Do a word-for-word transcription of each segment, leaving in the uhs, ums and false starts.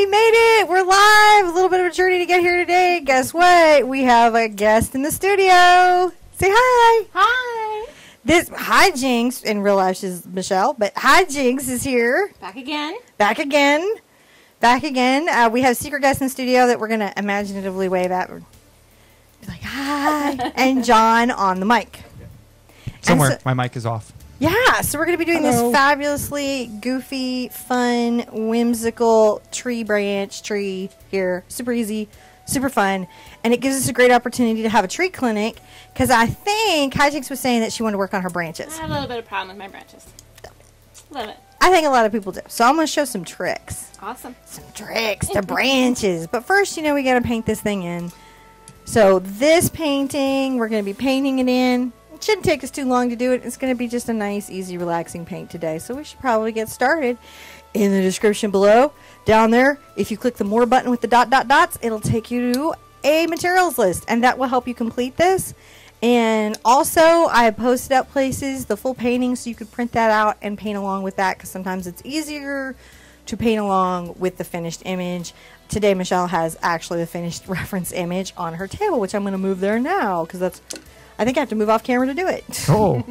made it. We're live. A little bit of a journey to get here today. Guess what? We have a guest in the studio. Say hi. Hi. This Hi Jinx. In real life, she's Michelle, but Hi Jinx is here. Back again. Back again. Back again. Uh, we have a secret guest in the studio that we're going to imaginatively wave at. We're like, hi. And John on the mic. Somewhere. So, my mic is off. Yeah, so we're going to be doing Hello. this fabulously goofy, fun, whimsical tree branch tree here. Super easy, super fun. And it gives us a great opportunity to have a tree clinic because I think Hijinx was saying that she wanted to work on her branches. I have a little bit of problem with my branches. A little bit. I think a lot of people do. So I'm going to show some tricks. Awesome. Some tricks to branches. But first, you know, we got to paint this thing in. So this painting, we're going to be painting it in. It shouldn't take us too long to do it. It's going to be just a nice, easy, relaxing paint today. So we should probably get started. In the description below, down there, if you click the more button with the dot, dot, dots, it'll take you to a materials list. And that will help you complete this. And also, I have posted up places, the full painting, so you could print that out and paint along with that. Because sometimes it's easier to paint along with the finished image. Today, Michelle has actually the finished reference image on her table, which I'm going to move there now. Because that's... I think I have to move off camera to do it. Oh.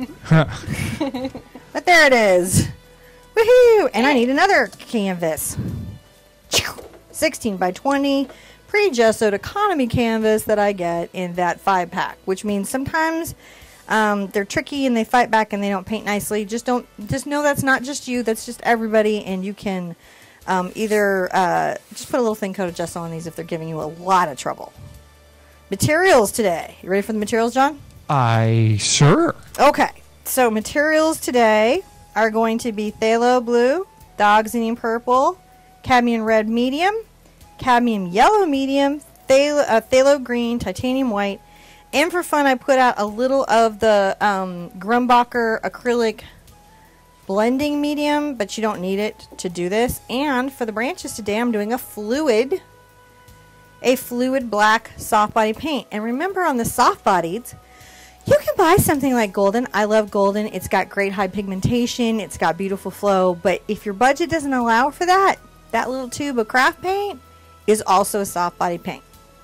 But there it is. Woohoo! And I need another canvas. sixteen by twenty pre-gessoed economy canvas that I get in that five pack, which means sometimes um, they're tricky and they fight back and they don't paint nicely. Just don't. Just know that's not just you. That's just everybody, and you can um, either uh, just put a little thin coat of gesso on these if they're giving you a lot of trouble. Materials today. You ready for the materials, John? I sure. Okay, so materials today are going to be phthalo blue, dioxazine purple, cadmium red medium, cadmium yellow medium, phthalo, uh, phthalo green, titanium white, and for fun I put out a little of the um, Grumbacher acrylic blending medium, but you don't need it to do this. And for the branches today I'm doing a fluid, a fluid black soft body paint. And remember, on the soft bodies, you can buy something like Golden. I love Golden. It's got great high pigmentation. It's got beautiful flow. But if your budget doesn't allow for that, that little tube of craft paint is also a soft body paint.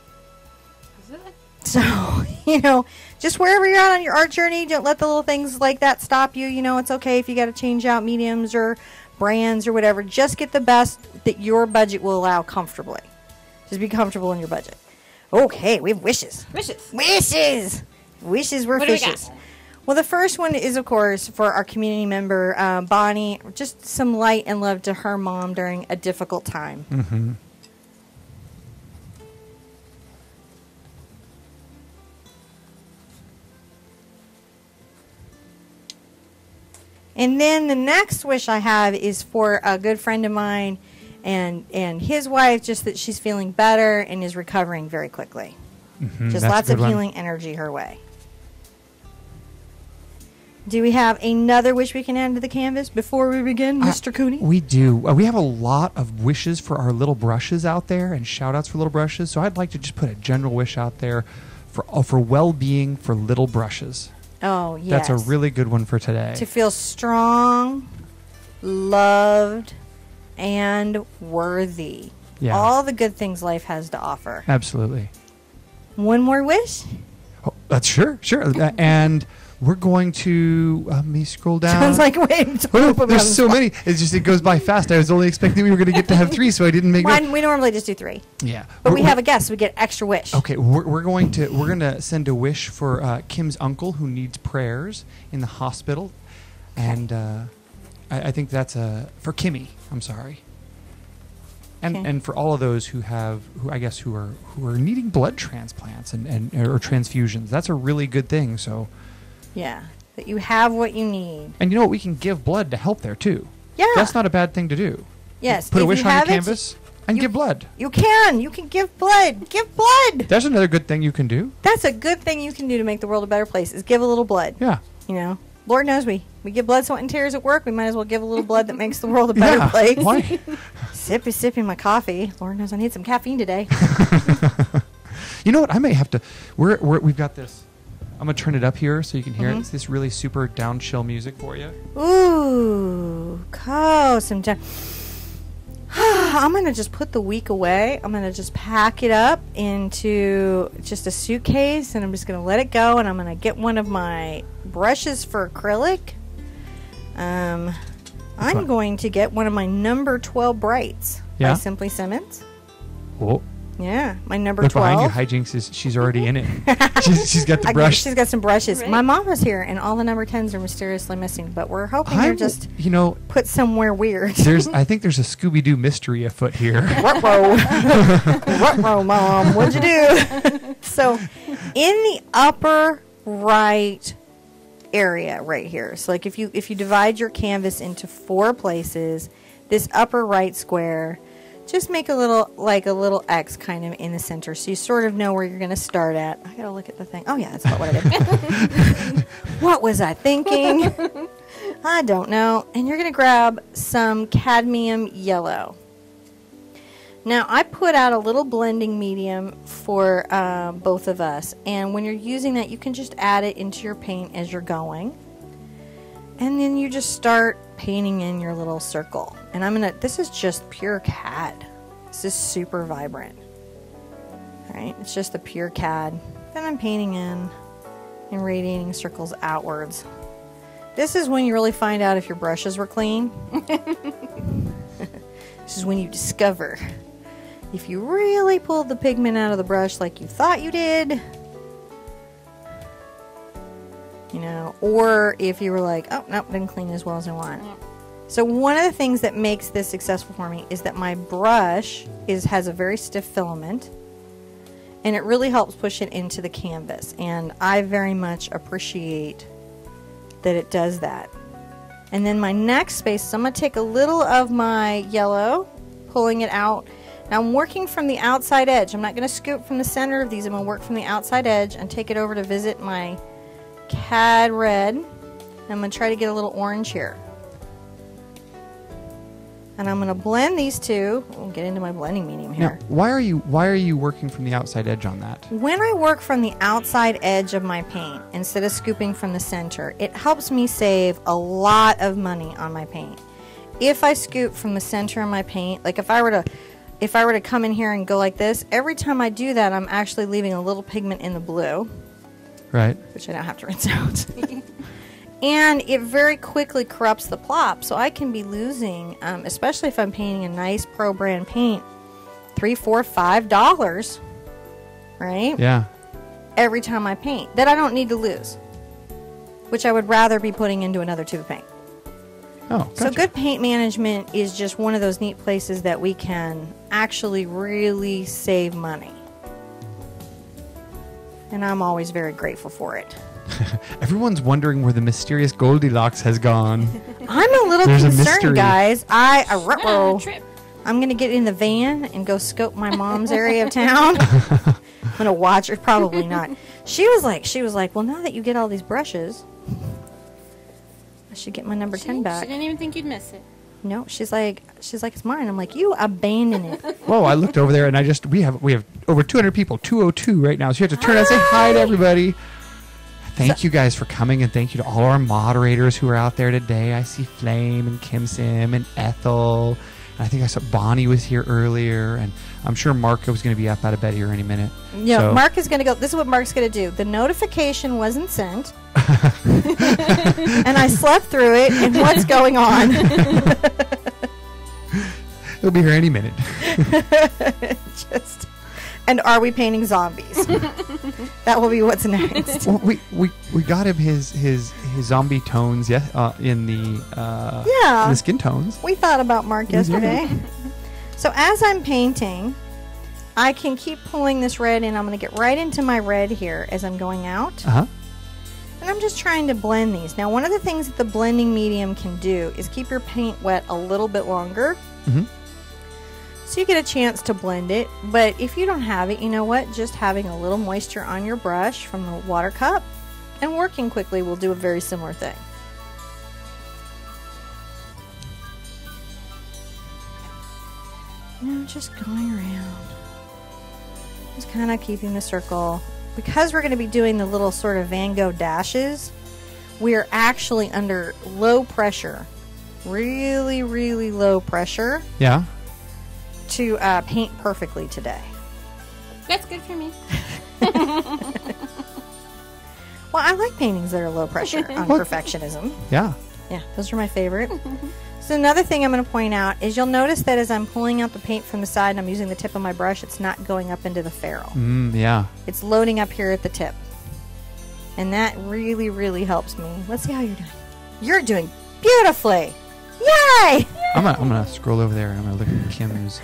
Is it? So, you know, just wherever you're at on your art journey, don't let the little things like that stop you. You know, it's okay if you got to change out mediums or brands or whatever. Just get the best that your budget will allow comfortably. Just be comfortable in your budget. Okay, we have wishes. Wishes. Wishes! Wishes were What do we fishes. got? Well, the first one is, of course, for our community member, uh, Bonnie. Just some light and love to her mom during a difficult time. Mm-hmm. And then the next wish I have is for a good friend of mine and, and his wife, just that she's feeling better and is recovering very quickly. Mm-hmm. Just That's lots a of good one. healing energy her way. Do we have another wish we can add to the canvas before we begin, Uh, Mister Cooney? We do. Uh, we have a lot of wishes for our little brushes out there and shout-outs for little brushes. So I'd like to just put a general wish out there for uh, for well-being for little brushes. Oh, yes. That's a really good one for today. To feel strong, loved, and worthy. Yeah. All the good things life has to offer. Absolutely. One more wish? Oh, that's sure, sure. Uh, and we're going to uh, let me scroll down. Sounds like wait. Oh, no, there's so many. It's just it goes by fast. I was only expecting we were going to get to have three, so I didn't make. One, we normally just do three. Yeah, But We're- we have a guest, so we get extra wish. Okay, we're, we're going to we're going to send a wish for uh, Kim's uncle who needs prayers in the hospital, and uh, I, I think that's uh, for Kimmy. I'm sorry, and Okay. and for all of those who have who I guess who are who are needing blood transplants and, and or transfusions. That's a really good thing. So, Yeah. That you have what you need. and you know what, we can give blood to help there too. Yeah. That's not a bad thing to do. Yes. Put if a wish you on your have it, canvas and you- give blood. You can. You can give blood. Give blood. That's another good thing you can do. That's a good thing you can do to make the world a better place, is give a little blood. Yeah. You know, Lord knows we, we give blood, sweat, and tears at work. We might as well give a little blood that makes the world a better Yeah. place. Why? Sippy, sipping my coffee. Lord knows I need some caffeine today. You know what? I may have to. We're, we're we've got this. I'm gonna turn it up here so you can hear Mhm. it. It's this really super down chill music for you. Ooh, cool. Some time. I'm going to just put the week away. I'm going to just pack it up into just a suitcase, and I'm just going to let it go, and I'm going to get one of my brushes for acrylic. Um, I'm one? going to get one of my number twelve Brights Yeah? by Simply Simmons. Whoa. Yeah, my number Look twelve. behind you. Hijinks is she's already in it. she's, she's got the I- brush. She's got some brushes. Right. My mom was here, and all the number tens are mysteriously missing, but we're hoping they're I'm- just you know, put somewhere weird. there's. I think there's a Scooby-Doo mystery afoot here. Ruh-roh. Ruh-roh, Mom. What'd you do? So, in the upper right area right here, so like if you if you divide your canvas into four places, this upper right square, just make a little, like a little X kind of in the center, so you sort of know where you're going to start at. I gotta look at the thing. Oh yeah, that's not what I did. What was I thinking? I don't know. And you're going to grab some cadmium yellow. Now, I put out a little blending medium for uh, both of us, and when you're using that, you can just add it into your paint as you're going. And then you just start painting in your little circle. And I'm gonna, this is just pure cad. This is super vibrant. Alright, it's just the pure cad. Then I'm painting in and radiating circles outwards. This is when you really find out if your brushes were clean. This is when you discover if you really pulled the pigment out of the brush like you thought you did. You know, or if you were like, oh, nope, didn't clean as well as I want. Yep. So one of the things that makes this successful for me is that my brush is has a very stiff filament, and it really helps push it into the canvas, and I very much appreciate that it does that. And then my next space, so I'm going to take a little of my yellow, pulling it out. Now I'm working from the outside edge. I'm not going to scoop from the center of these. I'm going to work from the outside edge and take it over to visit my cad red. And I'm going to try to get a little orange here. And I'm going to blend these two. We'll get into my blending medium Now, here. why are you why are you working from the outside edge on that? When I work from the outside edge of my paint, instead of scooping from the center, it helps me save a lot of money on my paint. If I scoop from the center of my paint, like if I were to if I were to come in here and go like this, every time I do that, I'm actually leaving a little pigment in the blue, Right. which I don't have to rinse out. And it very quickly corrupts the plop, so I can be losing, um, especially if I'm painting a nice pro brand paint, three, four, five dollars, right? Yeah. Every time I paint that I don't need to lose, which I would rather be putting into another tube of paint. Oh, gotcha. So good paint management is just one of those neat places that we can actually really save money, and I'm always very grateful for it. Everyone's wondering where the mysterious Goldilocks has gone. I'm a little There's a concerned, mystery. guys. I uh, Ah, ruh-roh. trip. I'm gonna get in the van and go scope my mom's area of town. I'm gonna watch her. Probably not. She was like, she was like, well, now that you get all these brushes, I should get my number She, ten she back. didn't even think you'd miss it. No, she's like, she's like, it's mine. I'm like, you abandon it. Whoa! I looked over there and I just we have we have over two hundred people, two oh two right now. So you have to turn and say hi to everybody. Thank you guys for coming, and thank you to all our moderators who are out there today. I see Flame and Kim Sim and Ethel. And I think I saw Bonnie was here earlier, and I'm sure Marco was going to be up out of bed here any minute. Yeah, So- Mark is gonna go. This is what Mark's gonna do. The notification wasn't sent, and I slept through it. And what's going on? He'll be here any minute. Just. And are we painting zombies? That will be what's next. Well, we, we we got him his his his zombie tones, yeah, uh, in the uh, Yeah. in the skin tones. We thought about Mark He was here. yesterday. So as I'm painting, I can keep pulling this red in. I'm going to get right into my red here as I'm going out. Uh huh. And I'm just trying to blend these. Now, one of the things that the blending medium can do is keep your paint wet a little bit longer. Mm-hmm. So you get a chance to blend it. But if you don't have it, you know what? Just having a little moisture on your brush from the water cup and working quickly will do a very similar thing. Now just going around. Just kind of keeping the circle. Because we're going to be doing the little sort of Van Gogh dashes, we are actually under low pressure. Really, really low pressure. Yeah. to uh, paint perfectly today. That's good for me. Well, I like paintings that are low pressure on perfectionism. Yeah. Yeah, those are my favorite. So another thing I'm going to point out is you'll notice that as I'm pulling out the paint from the side and I'm using the tip of my brush, it's not going up into the ferrule. Mm, yeah. It's loading up here at the tip. And that really, really helps me. Let's see how you're doing. You're doing beautifully. Yay! I'm gonna, I'm gonna scroll over there and I'm gonna look at Kim's.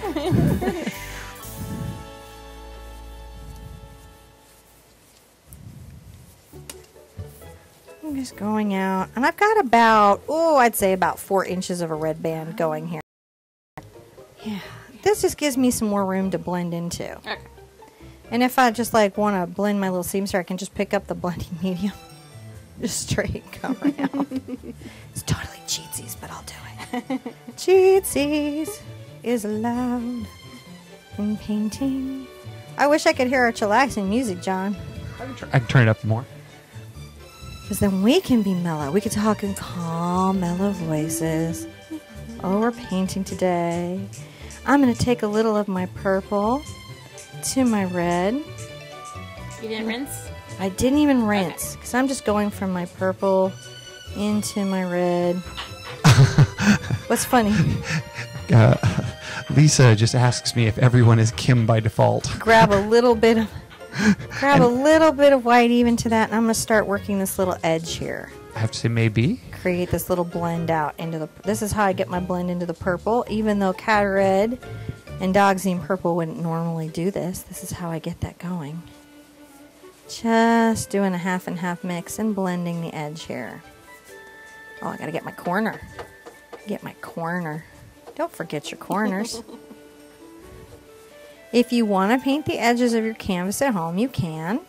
I'm just going out, and I've got about, oh, I'd say about four inches of a red band going here. Yeah, this just gives me some more room to blend into. Okay. And if I just like want to blend my little seams here, I can just pick up the blending medium. Just straight come right out. It's totally cheatsies, but I'll do it. Cheatsies is allowed in painting. I wish I could hear our chillaxing music, John. I can, tr- I can turn it up more. Because then we can be mellow. We could talk in calm, mellow voices. Oh, we're painting today. I'm going to take a little of my purple to my red. You didn't rinse? I didn't even rinse. Because I'm just going from my purple into my red. What's funny? Uh, Lisa just asks me if everyone is Kim by default. Grab a little bit of... Grab a little bit of white even to that, and I'm going to start working this little edge here. I have to say maybe. Create this little blend out into the... This is how I get my blend into the purple, even though Cat Red and Dogzine Purple wouldn't normally do this. This is how I get that going. Just doing a half and half mix and blending the edge here. Oh, I got to get my corner. Get my corner. Don't forget your corners. If you want to paint the edges of your canvas at home, you can.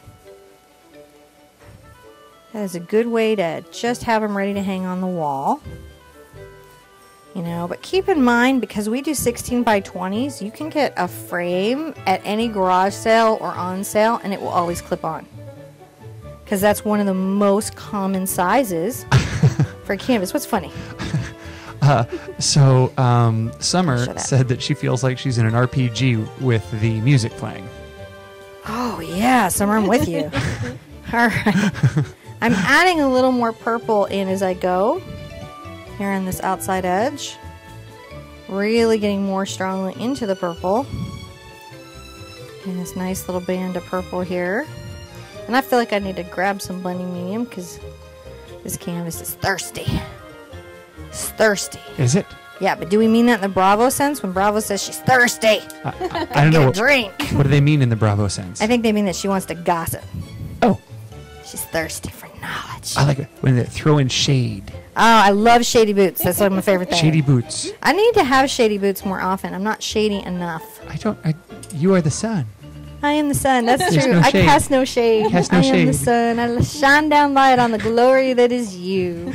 That is a good way to just have them ready to hang on the wall. You know, but keep in mind, because we do sixteen by twenties, you can get a frame at any garage sale or on sale, and it will always clip on. Because that's one of the most common sizes for canvas. What's funny? Uh, so, um, Summer said that she feels like she's in an R P G with the music playing. Oh, yeah, Summer, I'm with you. All right. I'm adding a little more purple in as I go. Here on this outside edge. Really getting more strongly into the purple. And this nice little band of purple here. And I feel like I need to grab some blending medium because this canvas is thirsty. It's thirsty. Is it? Yeah, but do we mean that in the Bravo sense? When Bravo says she's thirsty. I, I, I don't Get know. a What, drink. what do they mean in the Bravo sense? I think they mean that she wants to gossip. Oh. She's thirsty for knowledge. I like it when they throw in shade. Oh, I love shady boots. That's like my favorite thing. Shady boots. I need to have shady boots more often. I'm not shady enough. I don't. I, you are the sun. I am the sun. That's There's true. no I shade. cast no shade. Cast no I am the shade. sun. I shine down light on the glory that is you.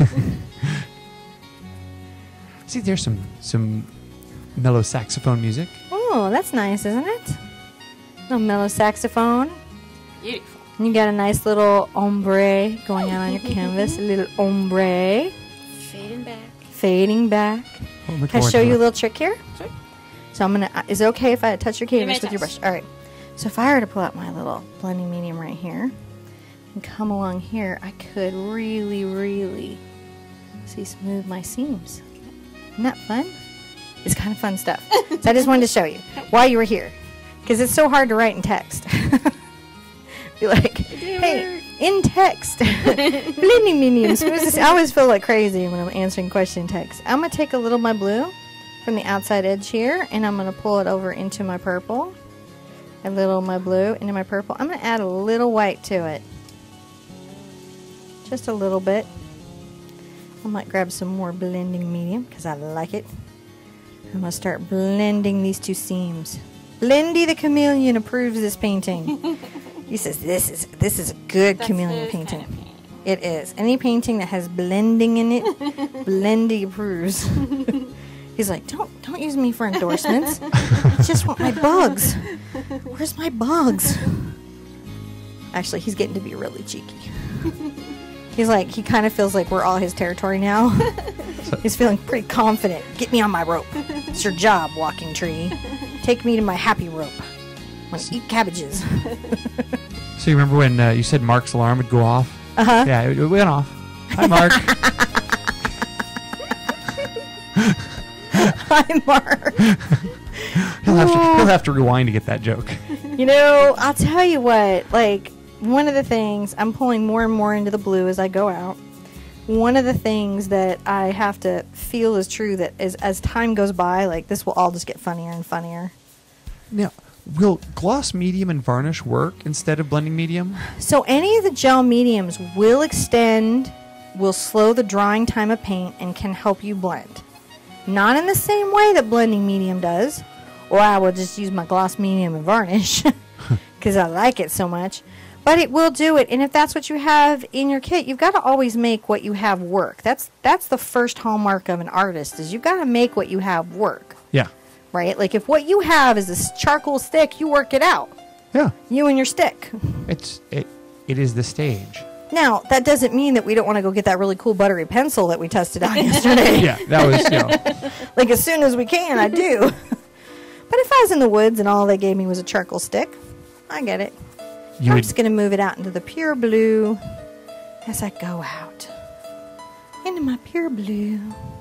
See, there's some some mellow saxophone music. Oh, that's nice, isn't it? Little mellow saxophone. Beautiful. And you got a nice little ombre going out on your canvas. A little ombre. Fading back. Fading back. Oh, look Can I forward show to you a it. little trick here? Sure. So I'm gonna. Uh, is it okay if I touch your You canvas may with your touch. brush? All right. So if I were to pull out my little blending medium right here and come along here, I could really, really see smooth my seams. Isn't that fun? It's kind of fun stuff. So I just wanted to show you while you were here, because it's so hard to write in text. Be like, hey, in text, blending medium. Smooth this. I always feel like crazy when I'm answering question text. I'm gonna take a little of my blue from the outside edge here, and I'm gonna pull it over into my purple. A little of my blue into my purple. I'm gonna add a little white to it, just a little bit. I might grab some more blending medium because I like it. I'm gonna start blending these two seams. Blendy the Chameleon approves this painting. He says this is this is a good That's chameleon his painting. kind of painting. It is. Any painting that has blending in it, Blendy approves. He's like, don't don't use me for endorsements. I just want my bugs. Where's my bugs? Actually, he's getting to be really cheeky. He's like, he kind of feels like we're all his territory now. He's feeling pretty confident. Get me on my rope. It's your job, walking tree. Take me to my happy rope. I want to eat cabbages. So you remember when uh, you said Mark's alarm would go off? Uh-huh. Yeah, it, it went off. Hi, Mark. Hi, Mark. he'll, have to, he'll have to rewind to get that joke. You know, I'll tell you what, like, one of the things, I'm pulling more and more into the blue as I go out. One of the things that I have to feel is true that is, as time goes by, like, this will all just get funnier and funnier. Now, will gloss medium and varnish work instead of blending medium? So any of the gel mediums will extend, will slow the drying time of paint, and can help you blend. Not in the same way that blending medium does, or I will just use my gloss medium and varnish because I like it so much. But it will do it, and if that's what you have in your kit, you've got to always make what you have work. That's that's the first hallmark of an artist, is you've got to make what you have work. Yeah. Right? Like if what you have is a charcoal stick, you work it out. Yeah. You and your stick. It's it it is the stage. Now, that doesn't mean that we don't want to go get that really cool buttery pencil that we tested out yesterday. Yeah, that was, you know. Like as soon as we can, I do. But if I was in the woods and all they gave me was a charcoal stick, I get it. You I'm would, just going to move it out into the pure blue as I go out. Into my pure blue.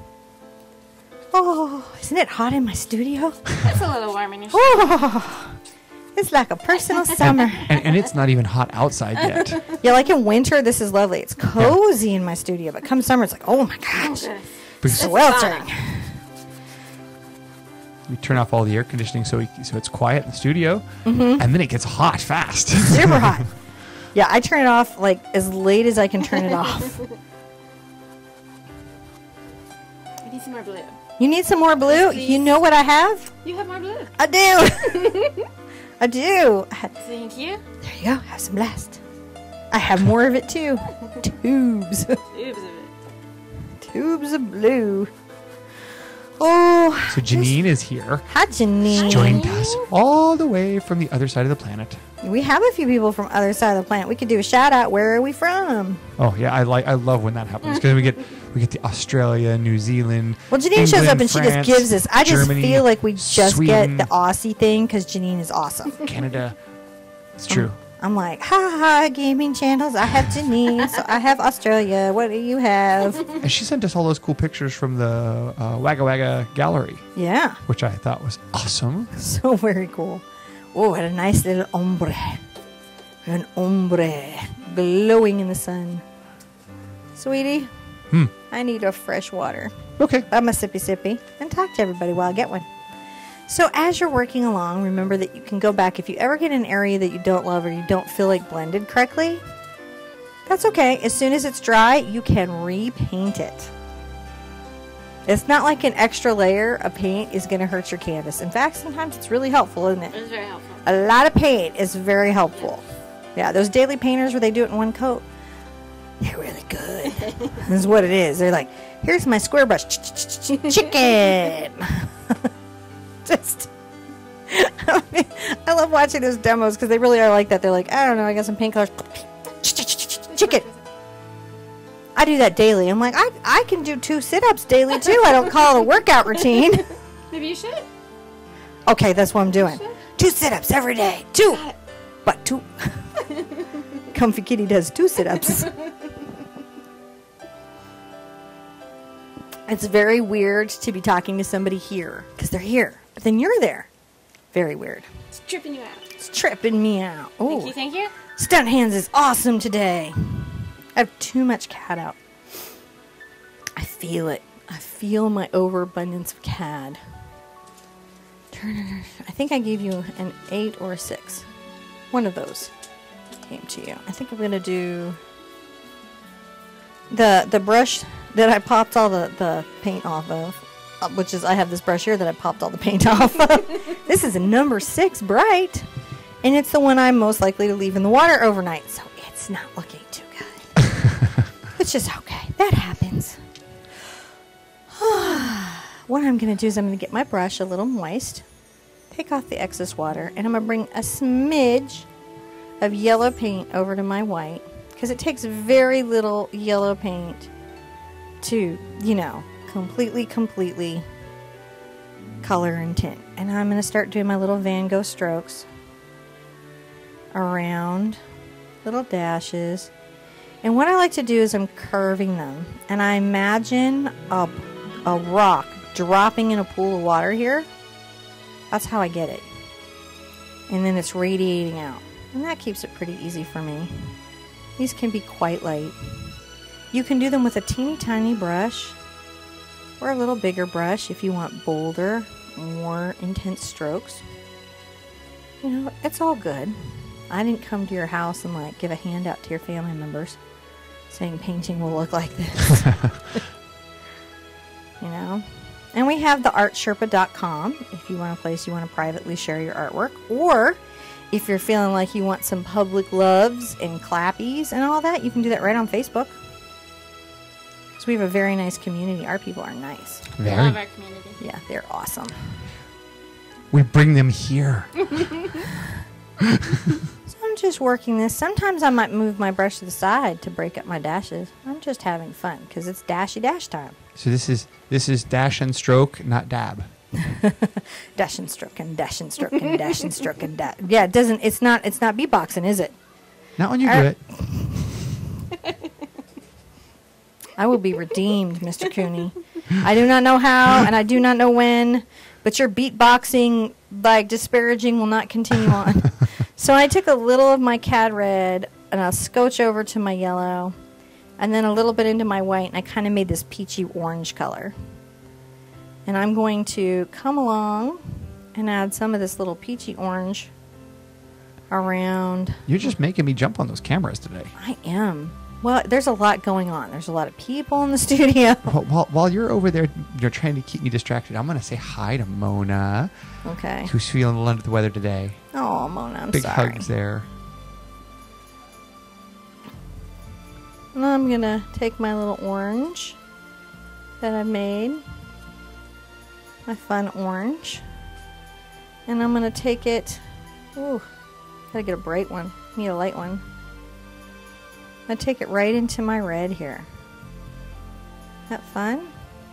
Oh, isn't it hot in my studio? It's a little warm in your Oh, it's like a personal summer. and, and it's not even hot outside yet. Yeah, like in winter, this is lovely. It's cozy in my studio. But come summer, it's like, oh my gosh. Oh, Because Sweltering. we turn off all the air conditioning so we, so it's quiet in the studio, Mm-hmm. and then it gets hot fast. Super hot. Yeah, I turn it off like as late as I can turn it off. I need some more blue. You need some more blue? Please. You know what I have? You have more blue. I do. I do. Thank you. There you go. Have some blast. I have more of it too. Tubes. Tubes of it. Tubes of blue. Oh. So Janine is here. Hi, Janine. Joined us all the way from the other side of the planet. We have a few people from other side of the planet. We could do a shout out. Where are we from? Oh yeah, I like I love when that happens because we get we get the Australia, New Zealand. Well, Janine shows up England, and she France, just gives us. I just Germany, feel like we just Sweden, get the Aussie thing because Janine is awesome. Canada. It's true. I'm like, ha ha, gaming channels. I have Janine, so I have Australia. What do you have? And she sent us all those cool pictures from the uh, Wagga Wagga gallery, Yeah, which I thought was awesome. so very cool. Oh, what a nice little ombre. An ombre glowing in the sun. Sweetie, Hmm. I need a fresh water. Okay. I'm a sippy sippy and talk to everybody while I get one. So as you're working along, remember that you can go back. If you ever get an area that you don't love or you don't feel like blended correctly, that's okay. As soon as it's dry, you can repaint it. It's not like an extra layer of paint is going to hurt your canvas. In fact, sometimes it's really helpful, isn't It it? was very helpful. A lot of paint is very helpful. Yeah, those daily painters where they do it in one coat, they're really good. That's what it is. They're like, here's my square brush. Chicken. Just, I love watching those demos because they really are like that. They're like, I don't know, I got some paint colors. Chicken. I do that daily. I'm like, I, I can do two sit-ups daily too. I don't call it a workout routine. Maybe you should. Okay, that's what I'm doing. Two sit-ups every day. Two. But two. Comfy Kitty does two sit-ups. It's very weird to be talking to somebody here because they're here, but then you're there. Very weird. It's tripping you out. It's tripping me out. Thank Oh, you, thank you. Stunt Hands is awesome today. I have too much cat out. I feel it. I feel my overabundance of cad. I think I gave you an eight or a six. One of those came to you. I think I'm gonna do the the brush that I popped all the, the paint off of, uh, which is I have this brush here that I popped all the paint off of. This is a number six bright, and it's the one I'm most likely to leave in the water overnight, so it's not looking too good. Which is okay. That happens. What I'm going to do is I'm going to get my brush a little moist, take off the excess water, and I'm going to bring a smidge of yellow paint over to my white, because it takes very little yellow paint to, you know, completely, completely color and tint. And I'm going to start doing my little Van Gogh strokes around little dashes. And what I like to do is I'm curving them. And I imagine a, a rock dropping in a pool of water here. That's how I get it. And then it's radiating out. And that keeps it pretty easy for me. These can be quite light. You can do them with a teeny tiny brush or a little bigger brush if you want bolder, more intense strokes. You know, it's all good. I didn't come to your house and like give a handout to your family members saying painting will look like this. You know? And we have the art sherpa dot com if you want a place you want to privately share your artwork, or if you're feeling like you want some public loves and clappies and all that, you can do that right on Facebook. So we have a very nice community. Our people are nice. We Very. love our community. Yeah, they're awesome. We bring them here. So I'm just working this. Sometimes I might move my brush to the side to break up my dashes. I'm just having fun because it's dashy dash time. So this is this is dash and stroke, not dab. Dash and stroke and dash and stroke and dash and stroke and dash. Yeah, it doesn't. It's not. It's not beatboxing, is it? Not when you All do right. it. I will be redeemed, Mister Cooney. I do not know how, and I do not know when, but your beatboxing, like, disparaging will not continue on. So I took a little of my cad red, and I'll scotch over to my yellow, and then a little bit into my white, and I kind of made this peachy orange color. And I'm going to come along and add some of this little peachy orange around. You're just making me jump on those cameras today. I am. Well, there's a lot going on. There's a lot of people in the studio. While, while, while you're over there, you're trying to keep me distracted. I'm going to say hi to Mona, Okay. who's feeling a little under the weather today. Oh, Mona, I'm Big sorry. hugs there. And I'm going to take my little orange that I made, my fun orange, and I'm going to take it, ooh, gotta get a bright one, need a light one. I take it right into my red here. That fun?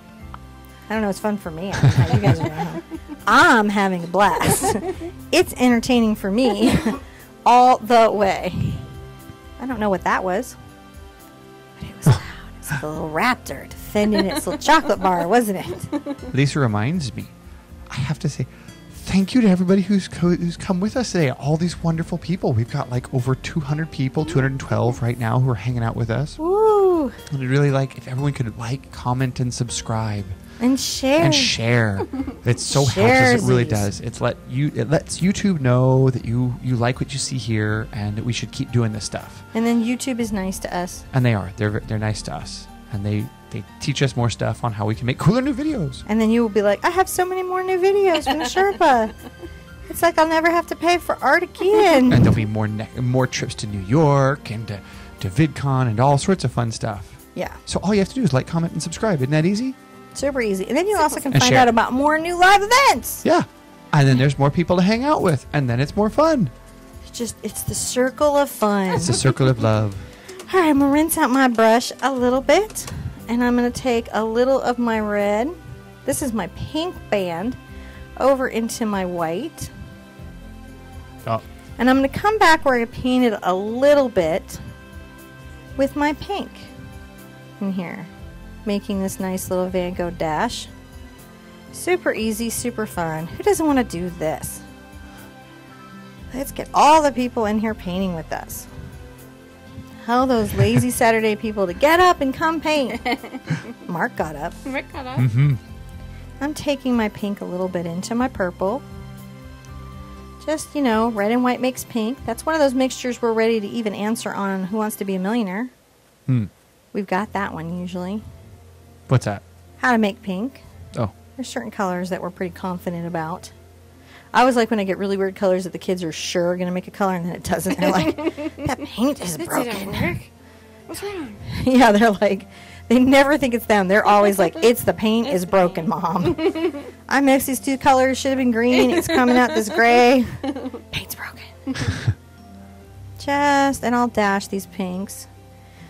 I don't know, it's fun for me. I don't know how you guys are doing. I'm having a blast. It's entertaining for me all the way. I don't know what that was, but it was loud. It's like a little raptor defending its little chocolate bar, wasn't it? Lisa reminds me, I have to say, thank you to everybody who's co- who's come with us today. All these wonderful people. We've got like over two hundred people, two hundred twelve right now who are hanging out with us. Woo! And I'd really like if everyone could like, comment, and subscribe And share. and share. It so helps us. It really Sharesies. does. It's let you. It lets YouTube know that you you like what you see here, and that we should keep doing this stuff. And then YouTube is nice to us. And they are. They're they're nice to us, and they they teach us more stuff on how we can make cooler new videos. And then you will be like, I have so many more new videos from the Sherpa. It's like I'll never have to pay for art again. And there'll be more ne- more trips to New York and to, to VidCon and all sorts of fun stuff. Yeah, So all you have to do is like, comment, and subscribe. Isn't that easy? super easy. And then you also can And find share. out about more new live events. Yeah. And then there's more people to hang out with, and then it's more fun. It's just, it's the circle of fun. It's a circle of love. All right, I'm going to rinse out my brush a little bit. And I'm going to take a little of my red. This is my pink band over into my white. Oh. And I'm going to come back where I painted a little bit with my pink in here, making this nice little Van Gogh dash. Super easy, super fun. Who doesn't want to do this? Let's get all the people in here painting with us. Tell those lazy Saturday people to get up and come paint. Mark got up. Rick got up. Mm-hmm. I'm taking my pink a little bit into my purple. Just, you know, red and white makes pink. That's one of those mixtures we're ready to even answer on Who Wants to Be a Millionaire. Hmm. We've got that one usually. What's that? How to make pink. Oh. There's certain colors that we're pretty confident about. I always like when I get really weird colors that the kids are sure are going to make a color and then it doesn't. They're like, that paint is This broken. didn't work. What's wrong? Yeah, they're like, they never think it's them. They're always like, it's the paint is broken, Mom. I mixed these two colors. Should have been green. It's coming out this gray. Paint's broken. Just, and I'll dash these pinks.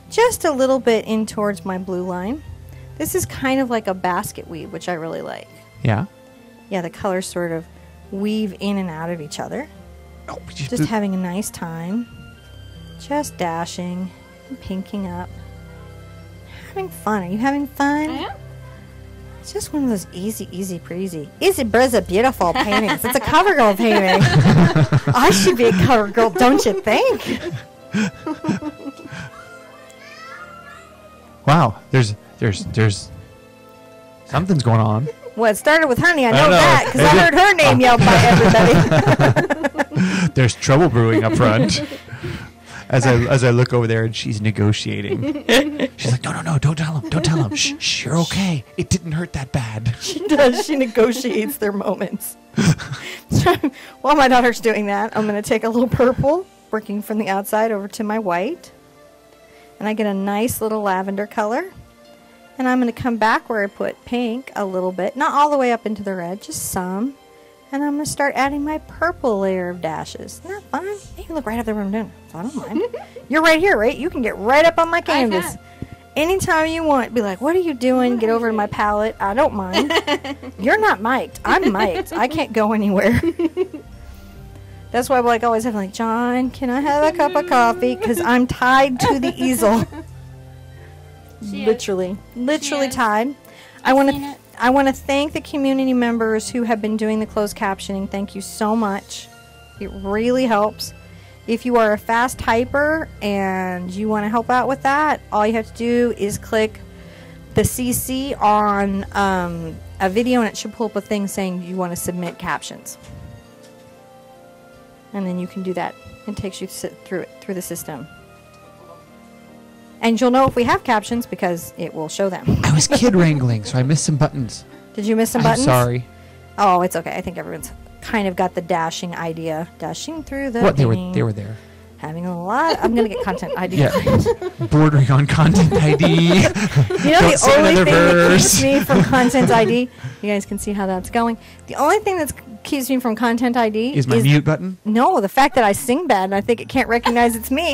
just a little bit in towards my blue line. This is kind of like a basket weave, which I really like. Yeah. Yeah, the colors sort of weave in and out of each other. Oh, Just having a nice time. Just dashing and pinking up. Having fun. Are you having fun? I am. It's just one of those easy, easy breezy. Easy breezy, beautiful paintings. It's a cover girl painting. I should be a cover girl, don't you think? Wow, there's there's there's something's going on. Well, it started with Honey. I I know know. that because I heard her name yelled by everybody. There's trouble brewing up front. As I as I look over there and she's negotiating. She's like, no, no, no, don't tell him, don't tell him. Shh, shh, you're okay. It didn't hurt that bad. She does. She negotiates their moments. So, while my daughter's doing that, I'm going to take a little purple, working from the outside over to my white. And I get a nice little lavender color. And I'm going to come back where I put pink a little bit. Not all the way up into the red, just some. And I'm going to start adding my purple layer of dashes. Isn't that fun? You can look right up there what I'm doing. So I don't mind. You're right here, right? You can get right up on my canvas. Anytime you want. Be like, what are you doing? Get over to my palette. I don't mind. You're not mic'd. I'm mic'd. I can't go anywhere. That's why I like always have like, John, can I have a cup of coffee? Because I'm tied to the easel. She literally. Literally is. tied. I want seen to it. I want to thank the community members who have been doing the closed captioning. Thank you so much. It really helps. If you are a fast typer and you want to help out with that, all you have to do is click the C C on um, a video and it should pull up a thing saying you want to submit captions. And then you can do that. It takes you through it through the system. And you'll know if we have captions because it will show them. I was kid wrangling, so I missed some buttons. Did you miss some I'm buttons? sorry. Oh, it's okay. I think everyone's kind of got the dashing idea. Dashing through the What they were painting, they were there. having a lot. I'm gonna get content I D. Yeah. Bordering on content I D. You know, Don't the say only another thing that verse. keeps me from content I D, you guys can see how that's going. The only thing that keeps me from content I D Is my mute button? No, the fact that I sing bad and I think it can't recognize it's me.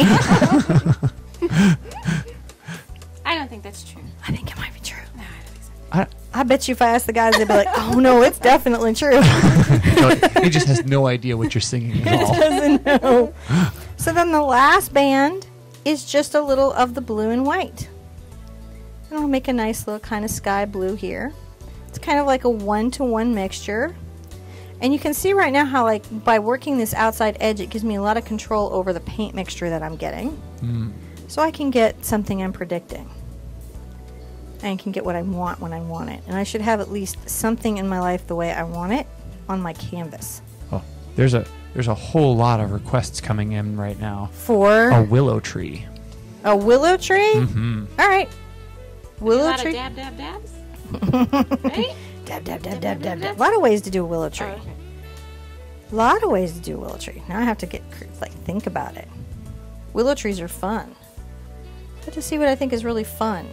I don't think that's true. I think it might be true. No, I don't think so. I, I bet you if I ask the guys, they'd be like, "Oh no, it's definitely true." no, he just has no idea what you're singing at all. Doesn't know. So then the last band is just a little of the blue and white. And I'll make a nice little kind of sky blue here. It's kind of like a one-to-one mixture. And you can see right now how, like, by working this outside edge, it gives me a lot of control over the paint mixture that I'm getting. Mm. So I can get something I'm predicting. And can get what I want when I want it. And I should have at least something in my life the way I want it on my canvas. Oh, there's a there's a whole lot of requests coming in right now. For A willow tree. a willow tree? Mm-hmm. All right. A Willow lot tree. of dab, dab, dabs. Right? Dab, dab, dab, dab, dab, dab. A lot of ways to do a willow tree. Oh, okay. A lot of ways to do a willow tree. Now I have to get like think about it. Willow trees are fun. I have to see what I think is really fun.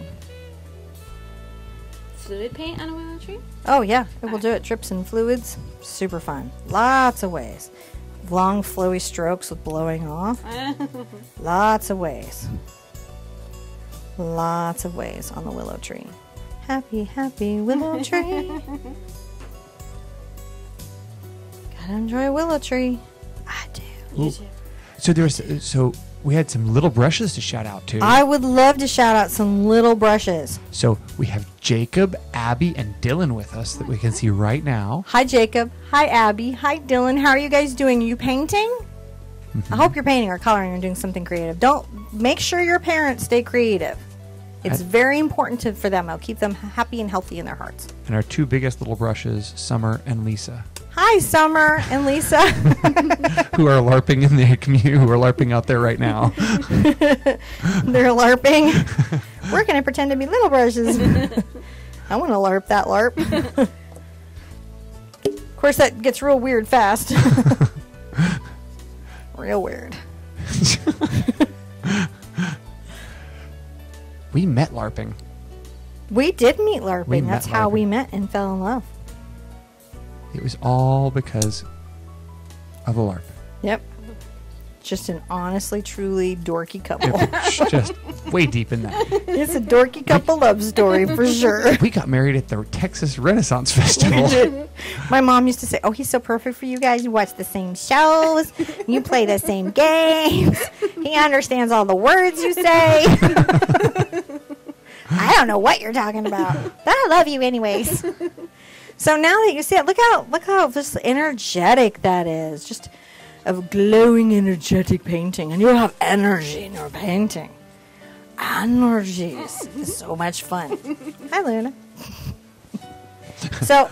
Fluid paint on a willow tree? Oh yeah, it will do it. Drips and fluids, super fun. Lots of ways. Long flowy strokes with blowing off. Lots of ways. Lots of ways on the willow tree. Happy, happy willow tree. Gotta enjoy a willow tree. I do. You Ooh. too. So there's so we had some little brushes to shout out to. I would love to shout out some little brushes. So we have Jacob, Abby, and Dylan with us that we can see right now. Hi, Jacob. Hi, Abby. Hi, Dylan. How are you guys doing? Are you painting? I hope you're painting or coloring or doing something creative. Don't make sure your parents stay creative. It's I- very important to, for them. It'll keep them happy and healthy in their hearts. And our two biggest little brushes, Summer and Lisa, Hi, Summer and Lisa. who are LARPing in the community, who are LARPing out there right now. They're LARPing. We're going to pretend to be little brushes. I want to LARP that LARP. Of course, that gets real weird fast. Real weird. We met LARPing. We did meet LARPing. We met That's how LARPing. we met and fell in love. It was all because of the LARP. Yep. just an honestly, truly dorky couple. Just way deep in that. It's a dorky couple love story for sure. We got married at the Texas Renaissance Festival. My mom used to say, "Oh, he's so perfect for you guys. You watch the same shows. You play the same games. He understands all the words you say." I don't know what you're talking about, but I love you anyways. So now that you see it, look how look how just energetic that is. Just a glowing, energetic painting, and you have energy in your painting. Energy is, is so much fun. Hi, Luna. So,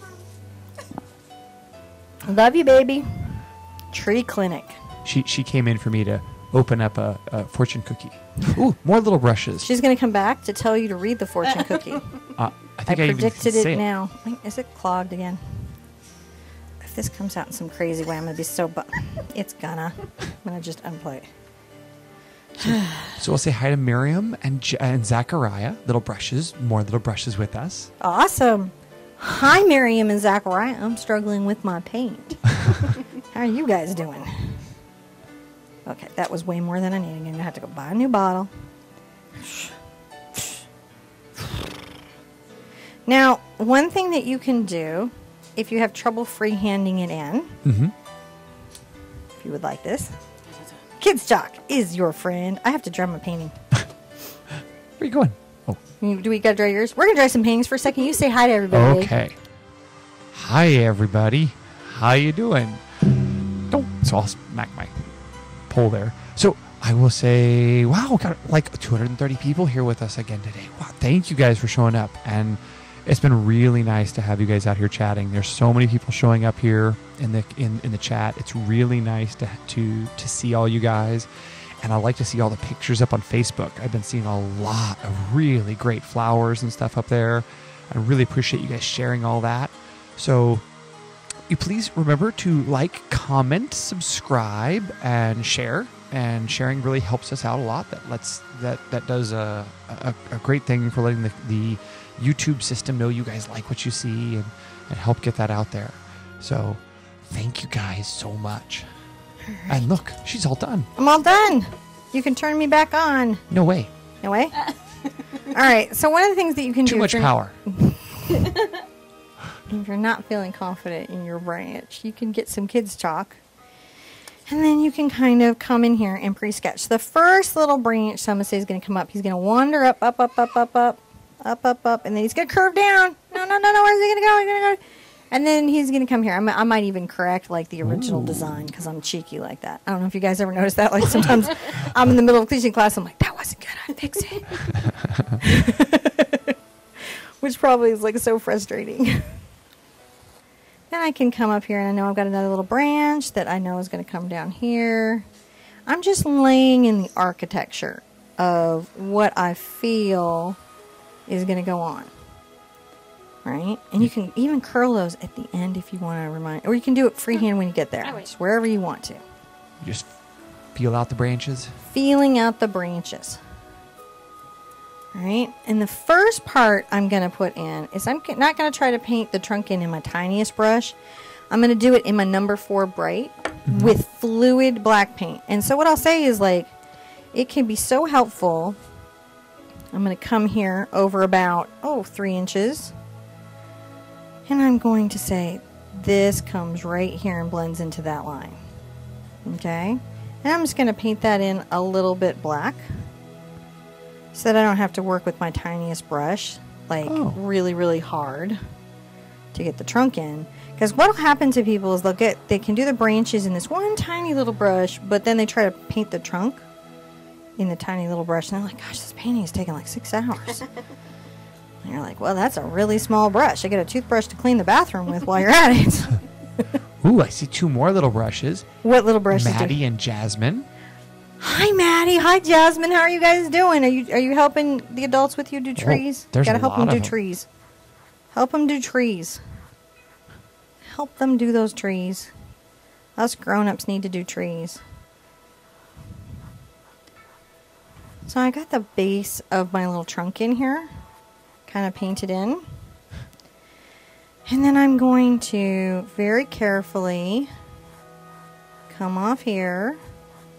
love you, baby. Tree Clinic. She she came in for me to open up a, a fortune cookie. Ooh, more little brushes. She's going to come back to tell you to read the fortune cookie. Uh, I I think I, even predicted say it now. Wait, is it clogged again? If this comes out in some crazy way, I'm going to be so bu- It's gonna. I'm going to just unplug it. So we'll say hi to Miriam and J- and Zachariah. Little brushes, more little brushes with us. Awesome. Hi, Miriam and Zachariah. I'm struggling with my paint. How are you guys doing? Okay, that was way more than I needed. I'm going to have to go buy a new bottle. Now, one thing that you can do if you have trouble freehanding it in, Mm-hmm. if you would like this, Kids Chalk is your friend. I have to dry my painting. Where are you going? Oh, You- Do we got to dry yours? We're going to dry some paintings for a second. You say hi to everybody. okay. Hi, everybody. How you doing? Don't. So I'll smack my pole there. So I will say, wow, we got like two hundred thirty people here with us again today. Wow, thank you guys for showing up. And it's been really nice to have you guys out here chatting. There's so many people showing up here in the in, in the chat. It's really nice to to to see all you guys. And I like to see all the pictures up on Facebook. I've been seeing a lot of really great flowers and stuff up there. I really appreciate you guys sharing all that. So you please remember to like, comment, subscribe, and share. And sharing really helps us out a lot. That lets that that does a a, a great thing for letting the, the YouTube system know you guys like what you see and, and help get that out there. So thank you guys so much. And look, she's all done. I'm all done. You can turn me back on. No way. No way? All right. So one of the things that you can Too do much if you're- power. if you're not feeling confident in your branch, you can get some Kids Chalk. And then you can kind of come in here and pre-sketch. The first little branch, someone says, is going to come up. He's going to wander up, up, up, up, up, up, up, up, up, and then he's going to curve down. No, no, no, no. Where's he going to go? He's going to go. And then he's going to come here. I might, I might even correct like the original Ooh. design because I'm cheeky like that. I don't know if you guys ever noticed that. Like sometimes I'm in the middle of teaching class. I'm like, that wasn't good. I'll fix it. Which probably is like so frustrating. Then I can come up here and I know I've got another little branch that I know is going to come down here. I'm just laying in the architecture of what I feel is going to go on. Right? And you can even curl those at the end if you want to remind, or you can do it freehand when you get there. I wait. Just wherever you want to. You just peel out the branches. Feeling out the branches. Right? And the first part I'm going to put in is I'm not going to try to paint the trunk in in my tiniest brush. I'm going to do it in my number four bright mm-hmm. with fluid black paint. And so what I'll say is like, it can be so helpful. I'm going to come here over about, oh, three inches. And I'm going to say, this comes right here and blends into that line. Okay? And I'm just going to paint that in a little bit black. So that I don't have to work with my tiniest brush, like Oh. really, really hard to get the trunk in. Because what will happen to people is they'll get, they can do the branches in this one tiny little brush, but then they try to paint the trunk in the tiny little brush, and they're like, gosh, this painting is taking like six hours. And you're like, well, that's a really small brush. I get a toothbrush to clean the bathroom with while you're at it. Ooh, I see two more little brushes. What little brushes? Maddie do? and Jasmine. Hi, Maddie. Hi, Jasmine. How are you guys doing? Are you are you helping the adults with you do trees? there's Gotta a help lot them do of 'em. trees. Help them do trees. Help them do those trees. Us grown-ups need to do trees. So I got the base of my little trunk in here, kind of painted in. And then I'm going to very carefully come off here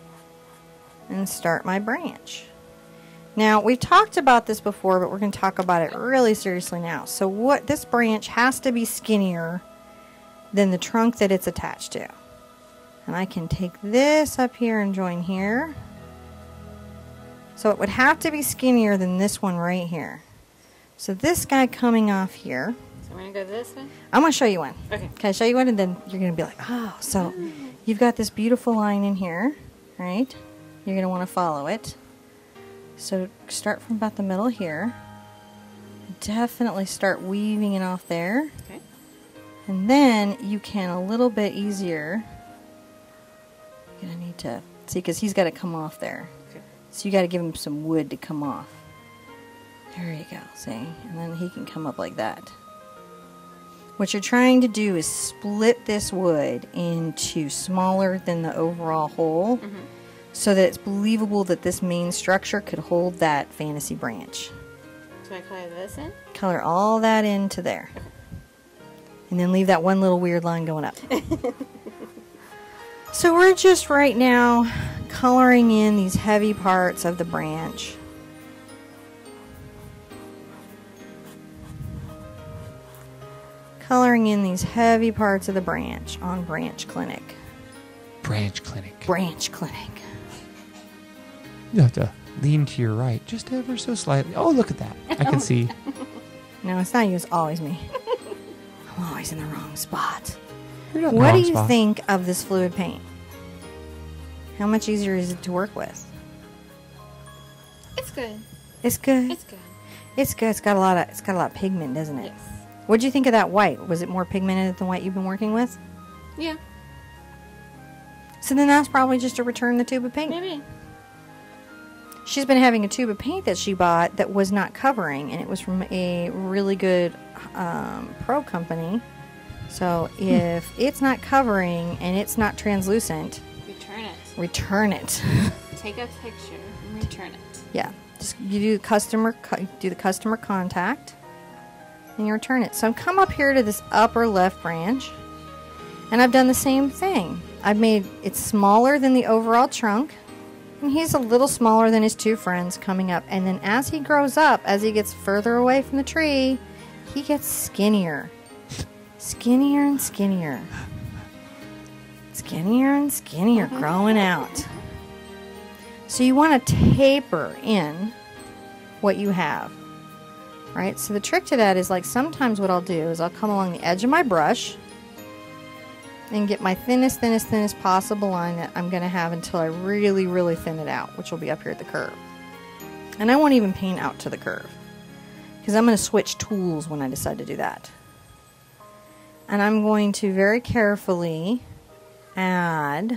and start my branch. Now, we've talked about this before, but we're going to talk about it really seriously now. So what this branch has to be skinnier than the trunk that it's attached to. And I can take this up here and join here. So it would have to be skinnier than this one right here. So this guy coming off here. So we're going to go this way? I'm going to show you one. Okay. Can I show you one? And then you're going to be like, oh, so you've got this beautiful line in here, right? You're going to want to follow it. So start from about the middle here. Definitely start weaving it off there. Okay. And then you can a little bit easier. You're going to need to see, because he's got to come off there. Okay. So you got to give him some wood to come off. There you go, see? And then he can come up like that. What you're trying to do is split this wood into smaller than the overall whole, mm-hmm. so that it's believable that this main structure could hold that fantasy branch. So I color this in? Color all that into there. Okay. And then leave that one little weird line going up. So we're just right now coloring in these heavy parts of the branch. Coloring in these heavy parts of the branch on Branch Clinic. Branch Clinic. Branch Clinic. You have to lean to your right, just ever so slightly. Oh, look at that. I can see. No, it's not you. It's always me. I'm always in the wrong spot. You're not in the What do wrong you spot. think of this fluid paint? How much easier is it to work with? It's good. It's good. It's good. It's good. It's got a lot of. It's got a lot of pigment, doesn't it? Yes. What did you think of that white? Was it more pigmented than what you've been working with? Yeah. So then that's probably just to return the tube of paint. Maybe. She's been having a tube of paint that she bought that was not covering, and it was from a really good um, pro company. So if hmm. it's not covering and it's not translucent, return it. Return it. Take a picture and return it. Yeah, just you do customer do the customer contact, and you return it. So I've come up here to this upper left branch, and I've done the same thing. I've made it smaller than the overall trunk. And he's a little smaller than his two friends coming up. And then as he grows up, as he gets further away from the tree, he gets skinnier. Skinnier and skinnier. Skinnier and skinnier, growing out. So you want to taper in what you have. Right? So the trick to that is, like, sometimes what I'll do is I'll come along the edge of my brush and get my thinnest, thinnest, thinnest possible line that I'm going to have until I really, really thin it out, which will be up here at the curve. And I won't even paint out to the curve, because I'm going to switch tools when I decide to do that. And I'm going to very carefully add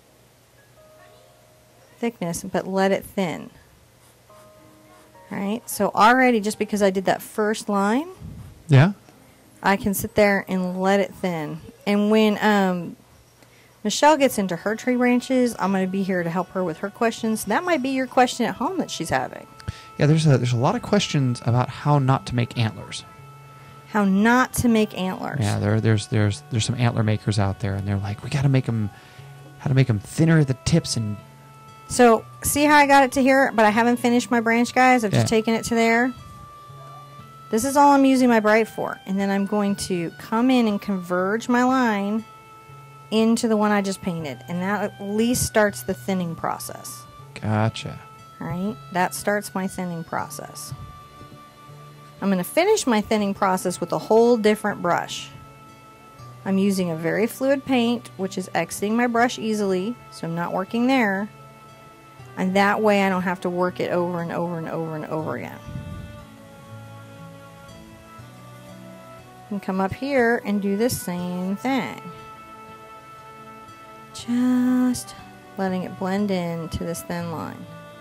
thickness, but let it thin. Alright, so already, just because I did that first line, yeah, I can sit there and let it thin. And when um, Michelle gets into her tree branches, I'm going to be here to help her with her questions. That might be your question at home that she's having. Yeah, there's a there's a lot of questions about how not to make antlers. How not to make antlers. Yeah, there there's there's there's some antler makers out there, and they're like, we got to make them, how to make them thinner at the tips. And so, see how I got it to here, but I haven't finished my branch, guys. I've yeah. just taken it to there. This is all I'm using my bright for. And then I'm going to come in and converge my line into the one I just painted. And that at least starts the thinning process. Gotcha. Alright, that starts my thinning process. I'm going to finish my thinning process with a whole different brush. I'm using a very fluid paint, which is exiting my brush easily, so I'm not working there. And that way I don't have to work it over and over and over and over again. And come up here and do the same thing. Just letting it blend in to this thin line.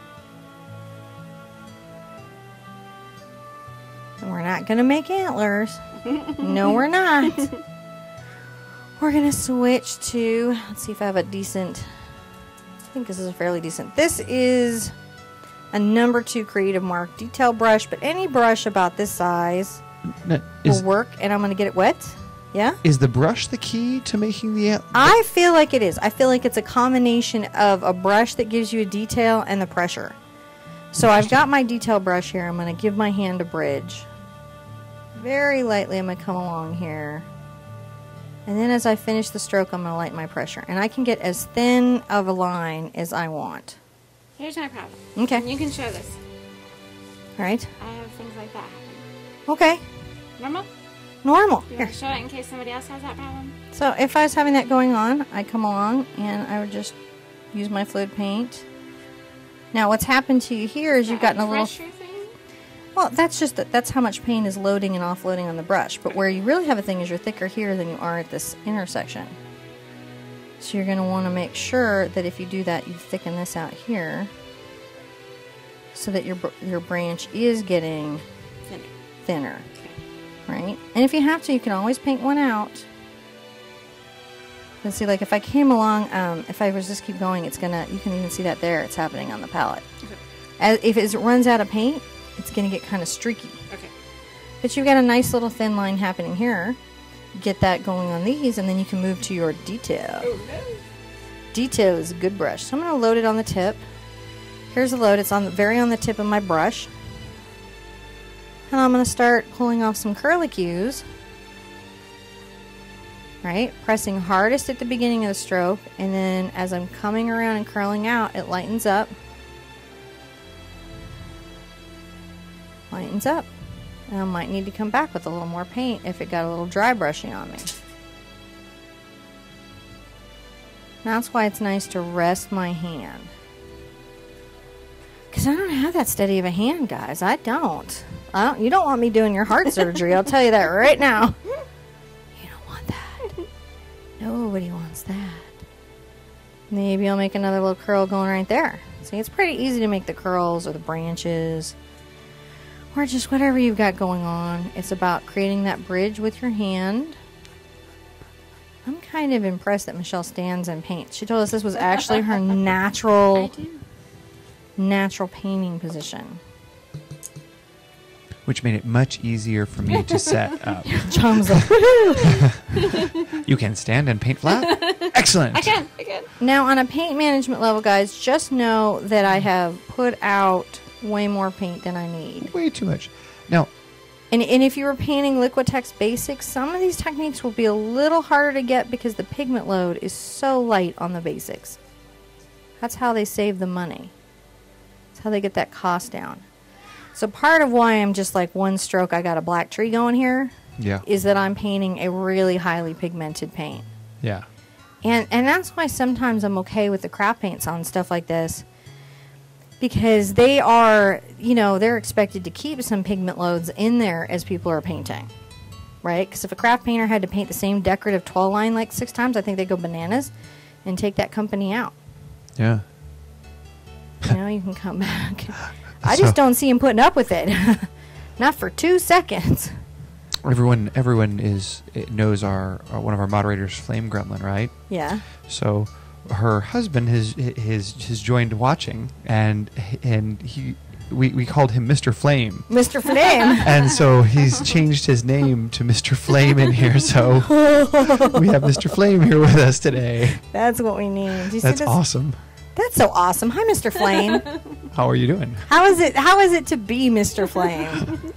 And we're not going to make antlers. No, we're not. We're going to switch to, let's see if I have a decent, I think this is a fairly decent. This is a number two Creative Mark detail brush, but any brush about this size No, is, will work. And I'm going to get it wet. Yeah? Is the brush the key to making the... I feel like it is. I feel like it's a combination of a brush that gives you a detail and the pressure. So I've got my detail brush here. I'm going to give my hand a bridge. Very lightly I'm going to come along here. And then as I finish the stroke, I'm going to lighten my pressure. And I can get as thin of a line as I want. Here's my problem. Okay. And you can show this. All right. I have things like that happen. Okay. Normal? Normal. Do you Here. want to show it in case somebody else has that problem? So if I was having that going on, I'd come along and I would just use my fluid paint. Now what's happened to you here is you've gotten a little... Pressure thing? Well, that's just that. That's how much paint is loading and offloading on the brush. But where you really have a thing is you're thicker here than you are at this intersection. So you're going to want to make sure that if you do that, you thicken this out here, so that your your branch is getting Thinner. thinner, Okay. right? And if you have to, you can always paint one out. Let's see, like if I came along, um, if I was just keep going, it's gonna. You can even see that there. It's happening on the palette. Okay. As if it runs out of paint, it's going to get kind of streaky. Okay. But you've got a nice little thin line happening here. Get that going on these, and then you can move to your detail. Oh, no. Detail is a good brush. So I'm going to load it on the tip. Here's the load. It's on the, very on the tip of my brush. And I'm going to start pulling off some curlicues. Right? Pressing hardest at the beginning of the stroke, and then as I'm coming around and curling out, it lightens up. Lightens up. And I might need to come back with a little more paint if it got a little dry brushing on me. That's why it's nice to rest my hand. Because I don't have that steady of a hand, guys. I don't. I don't. You don't want me doing your heart surgery. I'll tell you that right now. You don't want that. Nobody wants that. Maybe I'll make another little curl going right there. See, it's pretty easy to make the curls or the branches, or just whatever you've got going on. It's about creating that bridge with your hand. I'm kind of impressed that Michelle stands and paints. She told us this was actually her natural, I do. natural painting position. Which made it much easier for me to set up. John was like, woohoo! You can stand and paint flat? Excellent! I can. I can. Now, on a paint management level, guys, just know that I have put out way more paint than I need. Way too much. Now, And, and if you were painting Liquitex Basics, some of these techniques will be a little harder to get because the pigment load is so light on the basics. That's how they save the money. That's how they get that cost down. So part of why I'm just like one stroke, I got a black tree going here, yeah. is that I'm painting a really highly pigmented paint. Yeah. And and that's why sometimes I'm okay with the craft paints on stuff like this, because they are, you know, they're expected to keep some pigment loads in there as people are painting, right? Because if a craft painter had to paint the same decorative twelve line like six times, I think they'd go bananas and take that company out. Yeah. You know, you can come back. I just So- don't see him putting up with it. Not for two seconds. Everyone, everyone is it knows our, our one of our moderators, Flame Gremlin, right? Yeah. So, her husband has has has joined watching, and and he we, we called him Mister Flame, Mister Flame. and so he's changed his name to Mister Flame in here. So we have Mister Flame here with us today. That's what we need. Do you see That's this? awesome. That's so awesome. Hi, Mister Flame. How are you doing? How is it? How is it to be Mister Flame?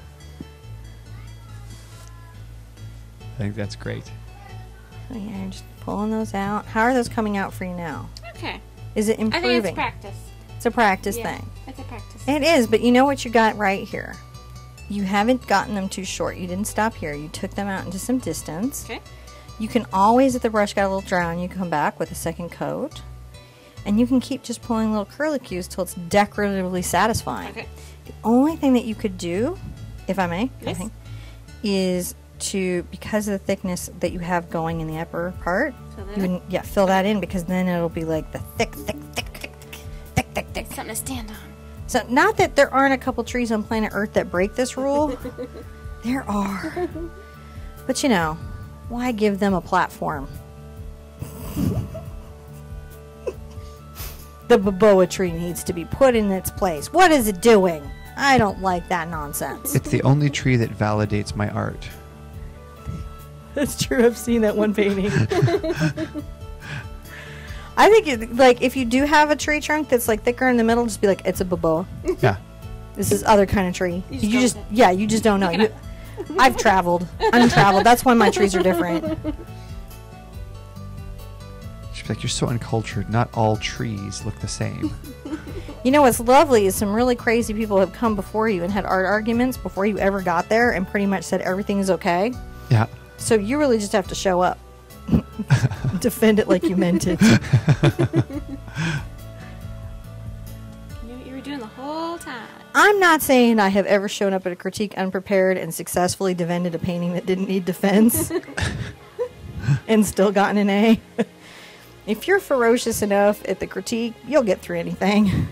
I think that's great. So yeah, just pulling those out. How are those coming out for you now? Okay. Is it I improving? think it's practice. It's a practice Yeah, thing. It's a practice. It is, but you know what you got right here? You haven't gotten them too short. You didn't stop here. You took them out into some distance. Okay. You can always, if the brush got a little dry, you can come back with a second coat. And you can keep just pulling little curlicues till it's decoratively satisfying. Okay. The only thing that you could do, if I may, Yes. I think, is to, because of the thickness that you have going in the upper part, Fill that you in? would, yeah, fill that in, because then it'll be like the thick, thick, thick, thick, thick, thick, thick. It's something to stand on. So, not that there aren't a couple trees on planet Earth that break this rule. There are. But you know, why give them a platform? The baboa tree needs to be put in its place. What is it doing? I don't like that nonsense. It's the only tree that validates my art. That's true. I've seen that one painting. I think, it, like, if you do have a tree trunk that's, like, thicker in the middle, just be like, it's a baboa. Yeah. This is other kind of tree. You You just just, don't- yeah, you just don't know. You, I've traveled. I'm traveled. That's why my trees are different. She's like, you're so uncultured. Not all trees look the same. You know what's lovely is some really crazy people have come before you and had art arguments before you ever got there and pretty much said everything is okay. Yeah. So you really just have to show up. Defend it like you meant it. You knew what you were doing the whole time. I'm not saying I have ever shown up at a critique unprepared and successfully defended a painting that didn't need defense and still gotten an A. If you're ferocious enough at the critique, you'll get through anything.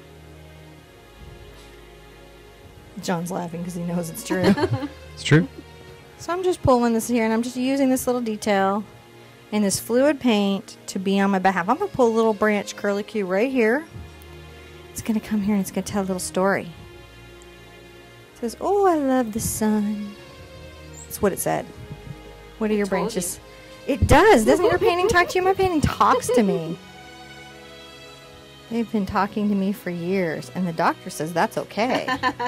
John's laughing because he knows it's true. It's true. So I'm just pulling this here and I'm just using this little detail and this fluid paint to be on my behalf. I'm going to pull a little branch curlicue right here. It's going to come here and it's going to tell a little story. It says, oh, I love the sun. That's what it said. What are I your told branches? It does. Doesn't your painting talk to you? My painting talks to me. They've been talking to me for years, and the doctor says that's okay.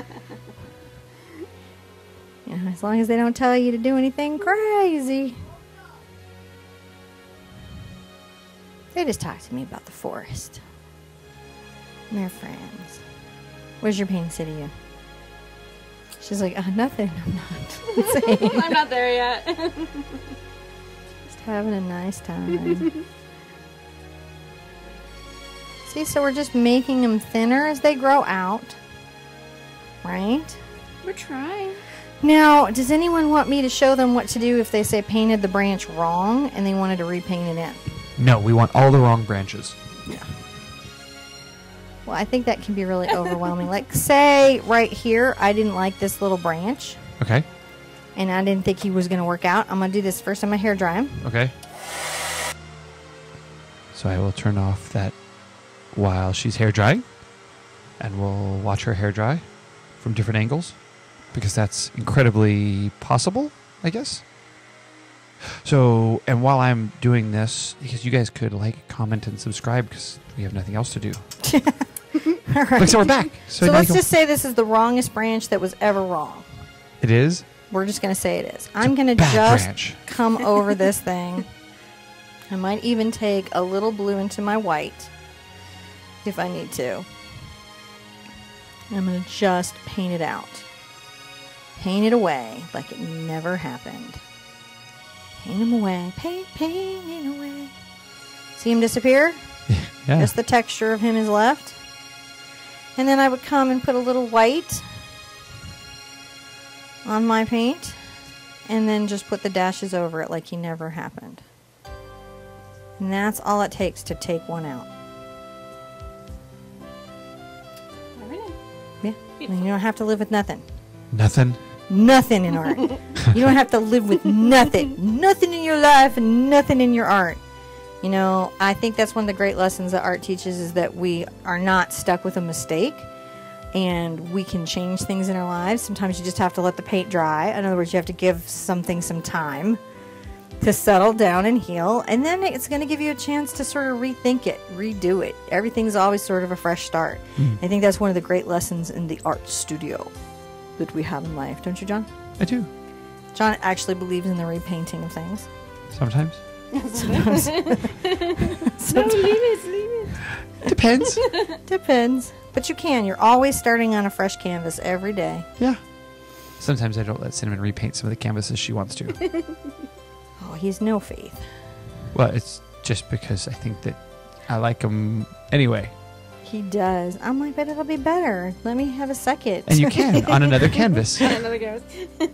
You know, as long as they don't tell you to do anything crazy. They just talk to me about the forest. And they're friends. Where's your painting city in? She's like, oh, nothing. I'm not. Saying. I'm not there yet. Just having a nice time. See, so we're just making them thinner as they grow out. Right? We're trying. Now, does anyone want me to show them what to do if they say painted the branch wrong and they wanted to repaint it in? No, we want all the wrong branches. Yeah. Well, I think that can be really overwhelming. Like, say, right here, I didn't like this little branch. Okay. And I didn't think he was going to work out. I'm going to do this first on my hair dry him. Okay. So I will turn off that while she's hair drying. And we'll watch her hair dry from different angles. Because that's incredibly possible, I guess. So, and while I'm doing this, because you guys could like, comment, and subscribe because we have nothing else to do. All right. But so we're back. So, So now let's you can- just say this is the wrongest branch that was ever wrong. It is? We're just going to say it is. I'm going to bad just branch. come over this thing. I might even take a little blue into my white if I need to. I'm going to just paint it out. Paint it away like it never happened. Paint him away. Paint, paint it away. See him disappear? Yeah. Just the texture of him is left. And then I would come and put a little white on my paint. And then just put the dashes over it like he never happened. And that's all it takes to take one out. Alright. Yeah. And you don't have to live with nothing. Nothing. Nothing in art. You don't have to live with nothing. Nothing in your life and nothing in your art. You know, I think that's one of the great lessons that art teaches is that we are not stuck with a mistake and we can change things in our lives. Sometimes you just have to let the paint dry. In other words, you have to give something some time to settle down and heal. And then it's going to give you a chance to sort of rethink it, redo it. Everything's always sort of a fresh start. Mm. I think that's one of the great lessons in the art studio that we have in life. Don't you, John? I do. John actually believes in the repainting of things. Sometimes. Sometimes. No, leave it, leave it. Depends. Depends. But you can. You're always starting on a fresh canvas every day. Yeah. Sometimes I don't let Cinnamon repaint some of the canvases she wants to. Oh, he's no faith. Well, it's just because I think that I like them anyway. He does. I'm like, but it'll be better. Let me have a second. And you can on another canvas. Another ghost.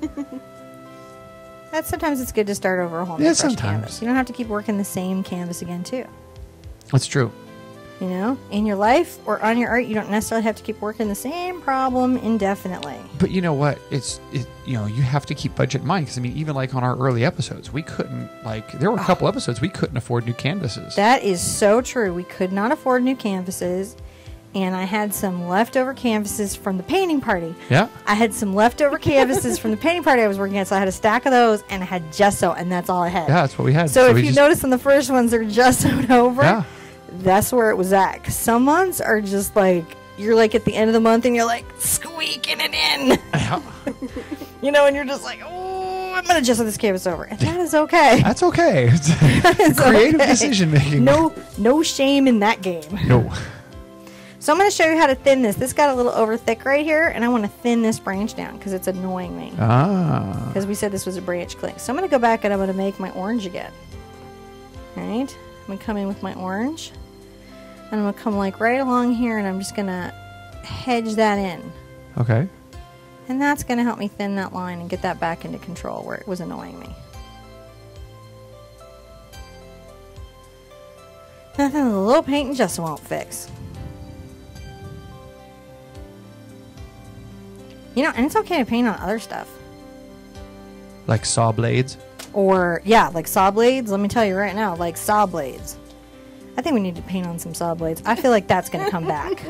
That's sometimes it's good to start over a whole new Yeah, fresh sometimes. canvas. You don't have to keep working the same canvas again, too. That's true. You know, in your life or on your art, you don't necessarily have to keep working the same problem indefinitely. But you know what? It's it, you know you have to keep budget in mind because I mean even like on our early episodes we couldn't like there were a couple episodes we couldn't afford new canvases. That is so true. We could not afford new canvases. and I had some leftover canvases from the painting party. Yeah. I had some leftover canvases from the painting party I was working at, so I had a stack of those, and I had gesso, and that's all I had. Yeah, that's what we had. So, So if we you just- notice on the first ones, they're gessoed over. Yeah. That's where it was at. 'Cause some months are just like, you're like at the end of the month, and you're like squeaking it in. Yeah. You know, and you're just like, oh, I'm going to gesso this canvas over. And that is okay. That's okay. It's It's creative okay. decision making. No, no shame in that game. No. So I'm going to show you how to thin this. This got a little over thick right here, and I want to thin this branch down because it's annoying me. Ah. Because we said this was a branch click. So I'm going to go back and I'm going to make my orange again. Alright, I'm going to come in with my orange. And I'm going to come like right along here, and I'm just going to hedge that in. Okay. And that's going to help me thin that line and get that back into control where it was annoying me. Nothing a little paint and gesso won't fix. You know, and it's okay to paint on other stuff. Like saw blades. Or, yeah, like saw blades. Let me tell you right now, like saw blades. I think we need to paint on some saw blades. I feel like that's going to come back.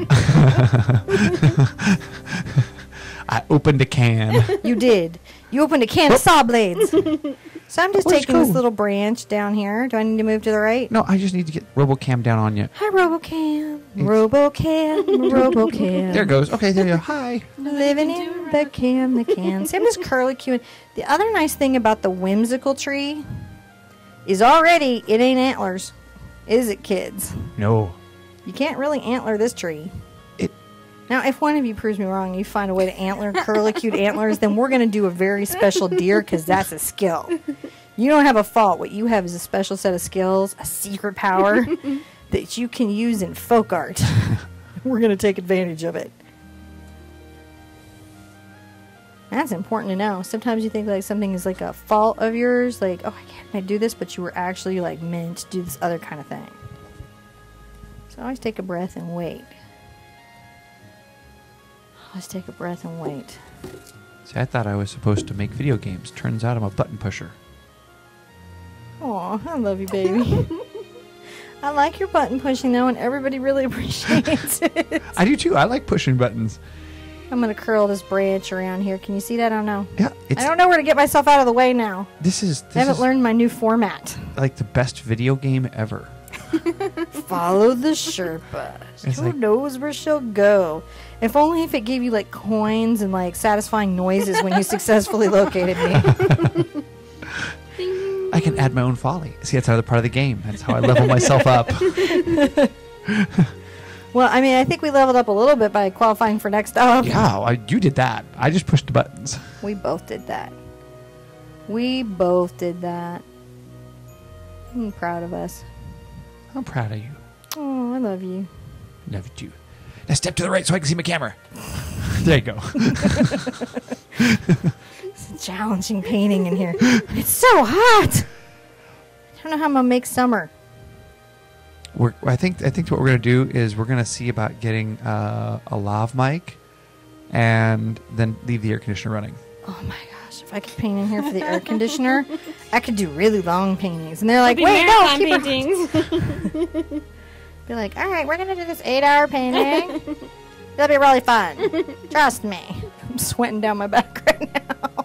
I opened a can. You did. You opened a can of saw blades. So I'm just Where's taking this Gogh? little branch down here. Do I need to move to the right? No, I just need to get RoboCam down on you. Hi, Robocam. Robocam. Robocam. There it goes. Okay, there you go. Hi. Living in the cam, the can. See, I'm just curlicuing. The other nice thing about the Whimsical tree is already it ain't antlers. Is it, kids? No. You can't really antler this tree. It. Now, if one of you proves me wrong, you find a way to antler curlicute antlers, then we're going to do a very special deer because that's a skill. You don't have a fault. What you have is a special set of skills, a secret power that you can use in folk art. We're going to take advantage of it. That's important to know. Sometimes you think like something is like a fault of yours, like, oh, I can't I do this, but you were actually like meant to do this other kind of thing. So always take a breath and wait. Always take a breath and wait. See, I thought I was supposed to make video games. Turns out I'm a button pusher. Aw, I love you, baby. I like your button pushing though, and everybody really appreciates it. I do too. I like pushing buttons. I'm gonna curl this branch around here. Can you see that? I don't know. Yeah, it's. I don't know where to get myself out of the way now. This is. This I haven't is learned my new format. like the best video game ever. Follow the Sherpa. It's Who like- knows where she'll go? If only if it gave you like coins and like satisfying noises when you successfully located me. I can add my own folly. See, that's another part of the game. That's how I level myself up. Well, I mean, I think we leveled up a little bit by qualifying for next up. Yeah, I, you did that. I just pushed the buttons. We both did that. We both did that. I'm proud of us. I'm proud of you. Oh, I love you. Love you too. Now step to the right so I can see my camera. There you go. It's a challenging painting in here. It's so hot. I don't know how I'm gonna make summer. We're, I think I think what we're gonna do is we're gonna see about getting uh, a lav mic, and then leave the air conditioner running. Oh my gosh! If I could paint in here for the air conditioner, I could do really long paintings. And they're like, It'll be "Wait, no, marathon keep it." paintings. Be like, "All right, we're gonna do this eight-hour painting. It'll be really fun. Trust me." I'm sweating down my back right now.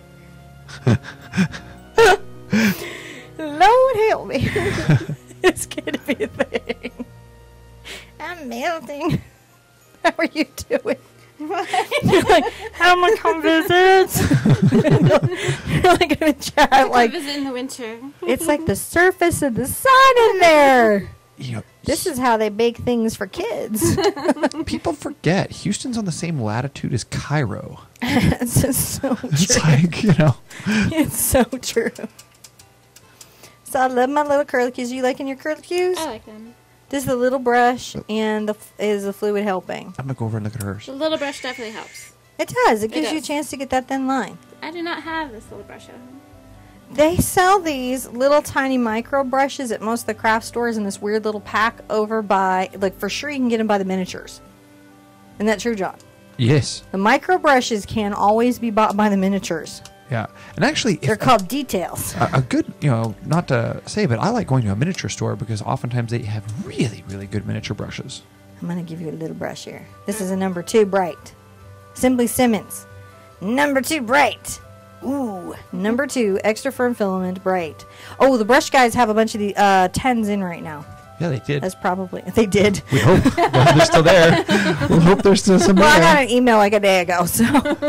Lord help me. It's gonna be a thing. I'm melting. How are you doing? You're like, how am I come visit? You're like gonna chat Come like visit in the winter. it's like the surface of the sun in there. You know, This is how they bake things for kids. people forget Houston's on the same latitude as Cairo. It's just so true. It's like, you know. It's so true. So I love my little curlicues. You liking your curlicues? I like them. Does the little brush and the f- is the fluid helping? I'm gonna go over and look at hers. The little brush definitely helps. It does. It It gives you a does. chance to get that thin line. I do not have this little brush at home. They sell these little tiny micro brushes at most of the craft stores in this weird little pack over by, like for sure you can get them by the miniatures. Isn't that true, John? Yes. The micro brushes can always be bought by the miniatures. Yeah. And actually, if They're a- called details. A, a good, you know, not to say, but I like going to a miniature store because oftentimes they have really, really good miniature brushes. I'm going to give you a little brush here. This is a number two bright. Simply Simmons. Number two bright. Ooh. Number two extra firm filament bright. Oh, the brush guys have a bunch of the uh, tens in right now. Yeah, they did. That's probably, they did. We hope well, they're still there. We'll hope there's still some Well, I there. got an email like a day ago, so.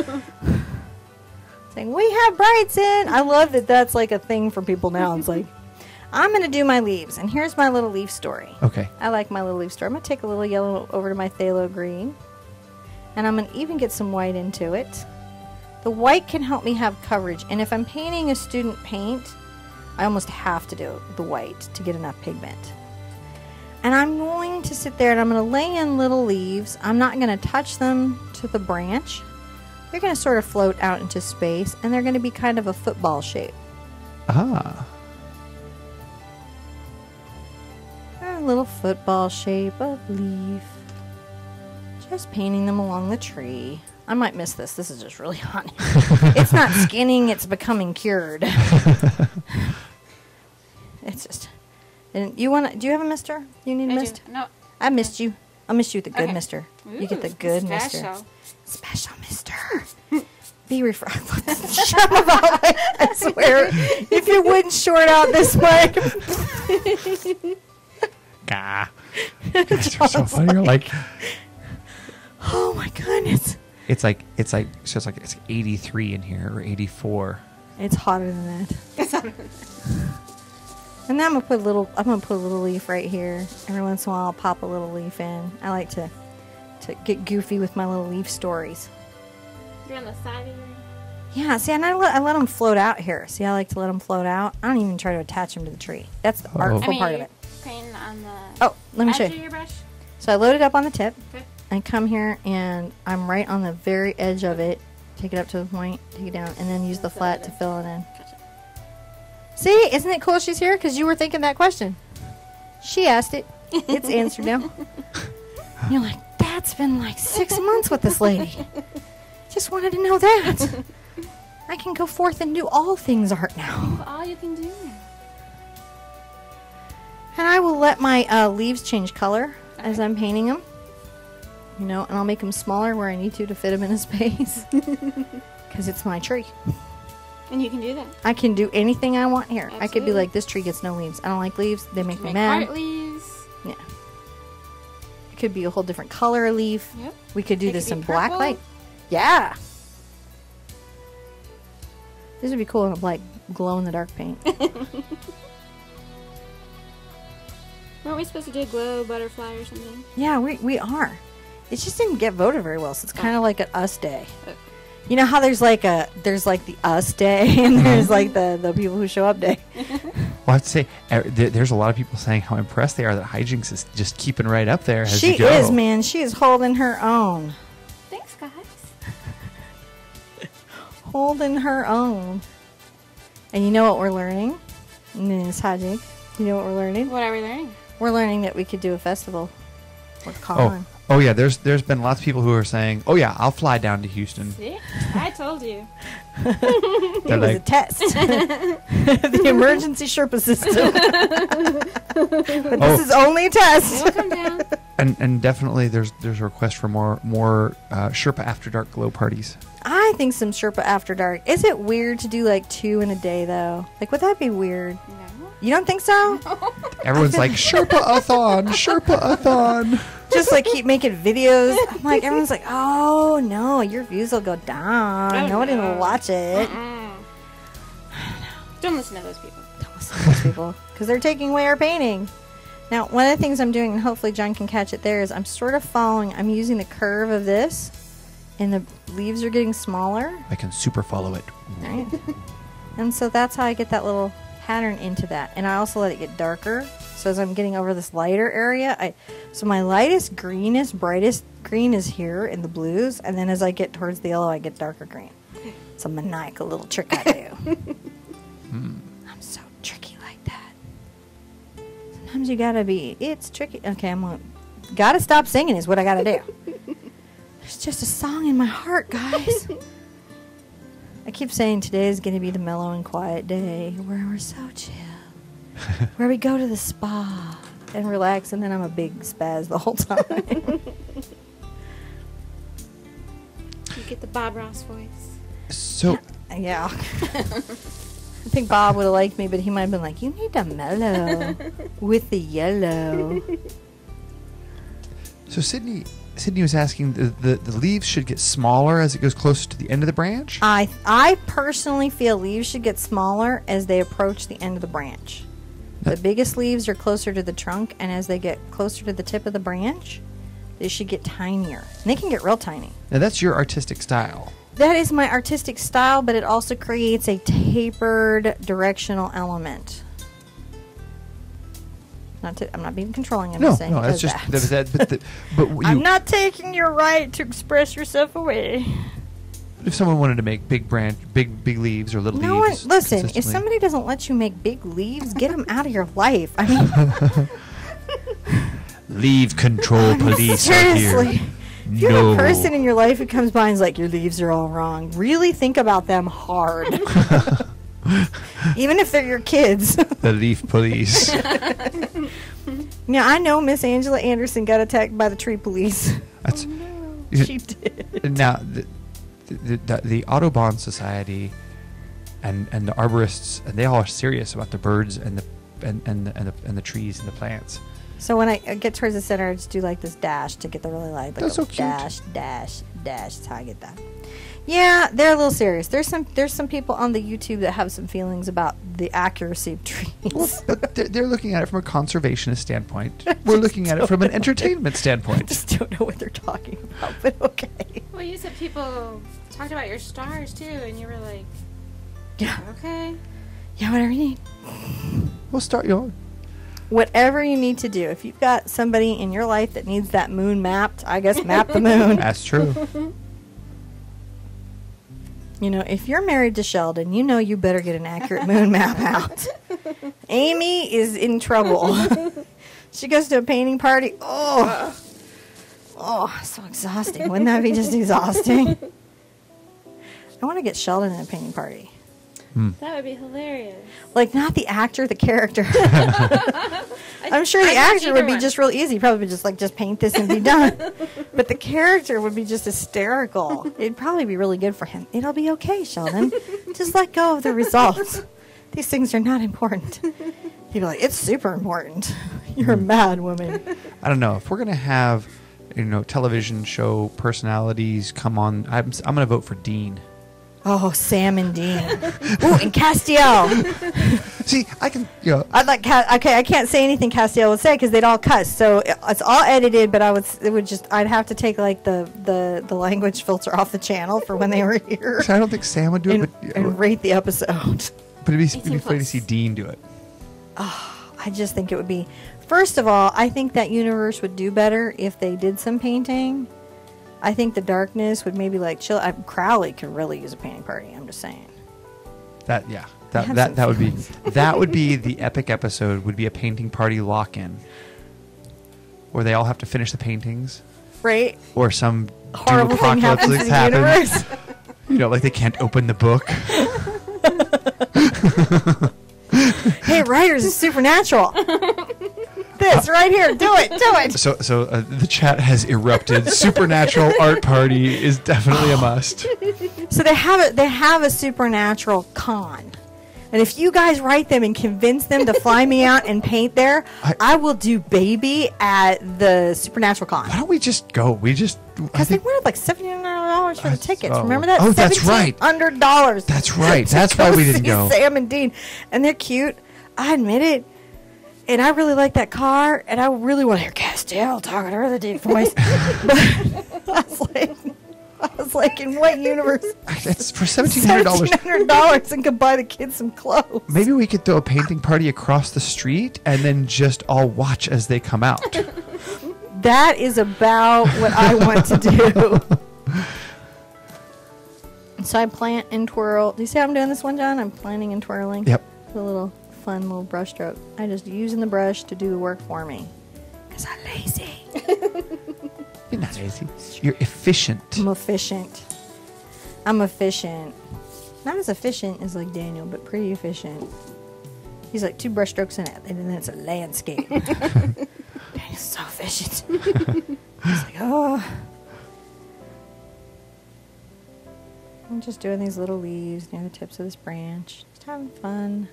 Saying, we have brights in. I love that that's like a thing for people now. It's like, I'm going to do my leaves, and here's my little leaf story. Okay. I like my little leaf story. I'm going to take a little yellow over to my phthalo green, and I'm going to even get some white into it. The white can help me have coverage, and if I'm painting a student paint, I almost have to do the white to get enough pigment. And I'm going to sit there and I'm going to lay in little leaves. I'm not going to touch them to the branch. They're going to sort of float out into space, and they're going to be kind of a football shape. Ah. A little football shape of leaf. Just painting them along the tree. I might miss this. This is just really hot. It's not skinning. It's becoming cured. It's just... And you want to? Do you have a mister? You need a I mister? do. No. I missed you. I'll miss you with the good Okay. mister. Ooh, You get the good special. mister. Special mister. Be refreshed. Shut up. I swear. If you wouldn't short out this way. Gah. That's so funny. You're like, Oh my goodness. it's like, it's like, so it's like, it's eighty-three in here or eighty-four. It's hotter than that. And then I'm gonna put a little. I'm gonna put a little leaf right here. Every once in a while, I'll pop a little leaf in. I like to to get goofy with my little leaf stories. You're on the side of your... Yeah. See, and I let I let them float out here. See, I like to let them float out. I don't even try to attach them to the tree. That's the Uh-oh. artful I mean, part of you're it. painting on the... Oh, let me show edge of you. your brush? So I load it up on the tip. Okay. I come here and I'm right on the very edge of it. Take it up to the point, take it down, and then use the flat to fill it in. Gotcha. See, isn't it cool she's here? Because you were thinking that question. She asked it. It's answered now. You're like, that's been like six months with this lady. Just wanted to know that. I can go forth and do all things art now. That's all you can do. And I will let my uh, leaves change color as I'm painting them. You know, and I'll make them smaller where I need to to fit them in a space. Because it's my tree. And you can do that. I can do anything I want here. I could be Absolutely. like, this tree gets no leaves. I don't like leaves. They make me Make mad. heart leaves. Yeah. It could be a whole different color of leaf. Yep. We could do It this could in be black purple. light. Yeah. This would be cool in a black glow in the dark paint. Weren't we supposed to do a glow butterfly or something? Yeah, we we are. It just didn't get voted very well, so it's kind of like an us day. Okay. You know how there's like a there's like the us day and there's like the the people who show up day. Well, I have to say, er, there- there's a lot of people saying how impressed they are that hijinks is just keeping right up there as She you go. is, man. She is holding her own. Thanks, guys. Holding her own. And you know what we're learning? Miss Hajik, you know what we're learning? What are we learning? We're learning that we could do a festival with Oh, Colin. oh yeah. There's there's been lots of people who are saying, "Oh yeah, I'll fly down to Houston." See? I told you. It They're was a like- test. The emergency Sherpa system. But this Oh. is only a test. It'll come down. And and definitely there's there's a request for more more uh, Sherpa after dark glow parties. I think some Sherpa after dark. Is it weird to do like two in a day though? Like, would that be weird? No. You don't think so? Everyone's like Sherpa-a-thon, Sherpa-a-thon. Just like keep making videos. I'm like, everyone's like, oh no, your views will go down. Oh, Nobody no. will watch it. Mm-mm. Don't listen to those people. Don't listen to those people because they're taking away our painting. Now, one of the things I'm doing, and hopefully John can catch it there, is I'm sort of following, I'm using the curve of this, and the leaves are getting smaller, I can super follow it. right? And so that's how I get that little pattern into that. And I also let it get darker. So as I'm getting over this lighter area, I so my lightest, greenest, brightest green is here in the blues, and then as I get towards the yellow, I get darker green. It's a maniacal little trick I do. I'm so tricky like that. Sometimes you gotta be. It's tricky. Okay, I'm gonna. Gotta stop singing is what I gotta do. There's just a song in my heart, guys. I keep saying today is gonna be the mellow and quiet day where we're so chill, where we go to the spa and relax, and then I'm a big spaz the whole time. You get the Bob Ross voice. So, Yeah. I think Bob would have liked me, but he might have been like, you need to mellow with the yellow. so Sydney, Sydney was asking the, the the leaves should get smaller as it goes closer to the end of the branch. I I personally feel leaves should get smaller as they approach the end of the branch. The biggest leaves are closer to the trunk, and as they get closer to the tip of the branch, they should get tinier. And they can get real tiny. Now that's your artistic style. That is my artistic style, but it also creates a tapered directional element. Not to, I'm not being controlling. I'm No, just saying no, it that's does just that. that, but the, but you, I'm not taking your right to express yourself away. if someone wanted to make big branch, big big leaves or little No one, leaves. listen. If consistently- somebody doesn't let you make big leaves, get them out of your life. I mean, leave control police seriously. are here. If you no. have a person in your life who comes by and is like, your leaves are all wrong, really think about them hard. Even if they're your kids. The leaf police. Yeah, I know Miss Angela Anderson got attacked by the tree police. That's She did. now the, the, the, the Audubon Society and and the arborists, and they all are serious about the birds and the and and the, and the, and the trees and the plants. So when I I get towards the center, I just do like this dash to get the really light. Like That's a so cute. Dash, dash, dash. That's how I get that. Yeah, they're a little serious. There's some there's some people on the YouTube that have some feelings about the accuracy of trees. Well, but they're, they're looking at it from a conservationist standpoint. We're looking at it from an entertainment I standpoint. just don't know what they're talking about, but okay. Well, you said people talked about your stars too, and you were like, Yeah, okay. yeah, whatever you need. We'll start your. Whatever you need to do. If you've got somebody in your life that needs that moon mapped, I guess map the moon. That's true. You know, if you're married to Sheldon, you know you better get an accurate moon map out. Amy is in trouble. She goes to a painting party. Oh, oh, so exhausting. Wouldn't that be just exhausting? I want to get Sheldon in a painting party. That would be hilarious. Like, not the actor, the character. I'm sure the I'd watch actor would either be one. just real easy. Probably just like, just paint this and be done. But the character would be just hysterical. It'd probably be really good for him. It'll be okay, Sheldon. Just let go of the results. These things are not important. He'd be like, it's super important. You're a mad woman. I don't know if we're gonna have, you know, television show personalities come on. I'm I'm gonna vote for Dean. Oh, Sam and Dean. Ooh, and Castiel. See, I can, you know, I'd like, Ca- okay, I can't say anything Castiel would say because they'd all cuss. So it- it's all edited, but I would, s- it would just, I'd have to take like the, the, the language filter off the channel for when they were here I don't think Sam would do it, and, but and rate the episode. but it'd be, it'd be eighteen funny to plus. see Dean do it. I just think it would be, first of all, I think that universe would do better if they did some painting. I think the darkness would maybe like chill. I, Crowley could really use a painting party. I'm just saying. That yeah, I that have that, some that would be feelings. that would be the epic episode. Would be a painting party lock-in, where they all have to finish the paintings, Right? or some Horrible doom thing apocalypse happens in the happens. universe. You know, like they can't open the book. Hey, writers is supernatural. This right here, do it, do it. So, so uh, the chat has erupted. Supernatural art party is definitely a must. So they have a they have a supernatural con, and if you guys write them and convince them to fly me out and paint there, I- I, will do baby at the supernatural con. Why don't we just go? We just. I Because they think wanted like seventeen hundred dollars for the That's- tickets. oh. Remember that? Oh, that's right. Hundred dollars. That's right. That's why we didn't go. Sam and Dean, and they're cute. I admit it. And I really like that car, and I really want to hear Castile talking to her the deep voice. But I was like, I was like, in what universe? That's for seventeen hundred dollars. Seventeen hundred dollars and could buy the kids some clothes. Maybe we could throw a painting party across the street and then just all watch as they come out. That is about what I want to do. So I plant and twirl. Do you see how I'm doing this one, John? I'm planting and twirling. Yep. A little fun little brush stroke. I just using the brush to do the work for me. Because I'm lazy. You're not lazy. You're efficient. I'm efficient. I'm efficient. Not as efficient as like Daniel, but pretty efficient. He's like two brush strokes in it, and then it's a landscape. Daniel's so efficient. He's like, oh. I'm just doing these little leaves near the tips of this branch. Just having fun.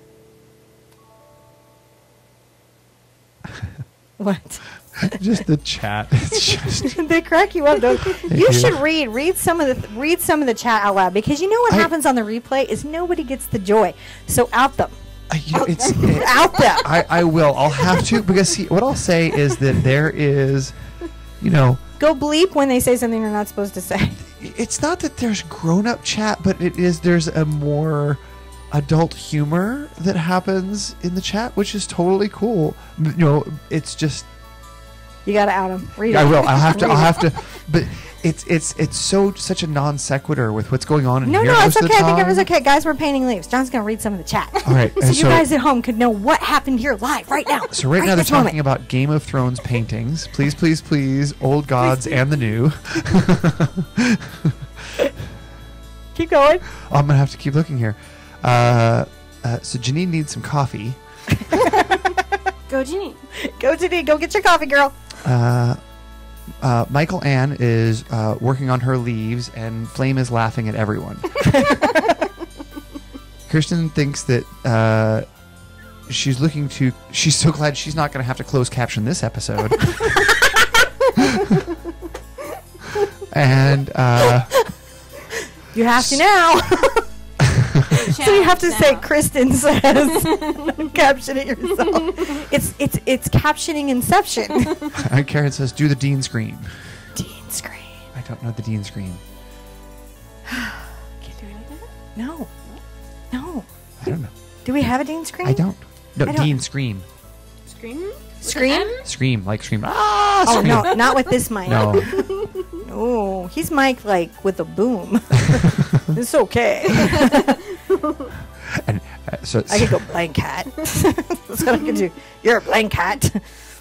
What? Just the chat. It's just They crack you up, don't they? You do. should read read some of the read some of the chat out loud, because you know what I- happens on the replay is nobody gets the joy. So out them. Uh, you know, it's it, Out them. I, I will. I'll have to, because see, what I'll say is that there is, you know, Go bleep when they say something you're not supposed to say. it's not that there's grown-up chat, but it is there's a more adult humor that happens in the chat, which is totally cool. You know, it's just You gotta out them. Read I it. will. I'll have to. Read I'll it. have to. But it's it's it's so such a non sequitur with what's going on in No, here. no, it's most of the okay. I think it was time. okay. Guys, we're painting leaves. John's gonna read some of the chat. All right, So and you so- guys at home could know what happened here live right now. So right, now they're this moment. talking about Game of Thrones paintings. Please, please, please, old gods and the new. Keep going. I'm gonna have to keep looking here. Uh, uh, so Janine needs some coffee. Go, Ginny. Go, Janine. Go get your coffee, girl. Uh, uh, Michael Ann is uh, working on her leaves, and Flame is laughing at everyone. Kirsten thinks that uh, she's looking to. She's so glad she's not going to have to close caption this episode. and uh, You have to now. So you have to say, Now. Kristen says, caption it yourself. It's it's it's captioning Inception. and Karen says, "Do the Dean scream." Dean scream. I don't know the Dean scream. Can't do anything. No, no. I don't know. Do we have a Dean scream? I don't. No, I don't- Dean scream. Scream? With Scream? an M? Scream like scream. Ah, Oh scream. no, not with this mic. No. No, he's mic like with a boom. It's okay. And uh, so I could go blank cat. That's what I could do. You're a blank cat.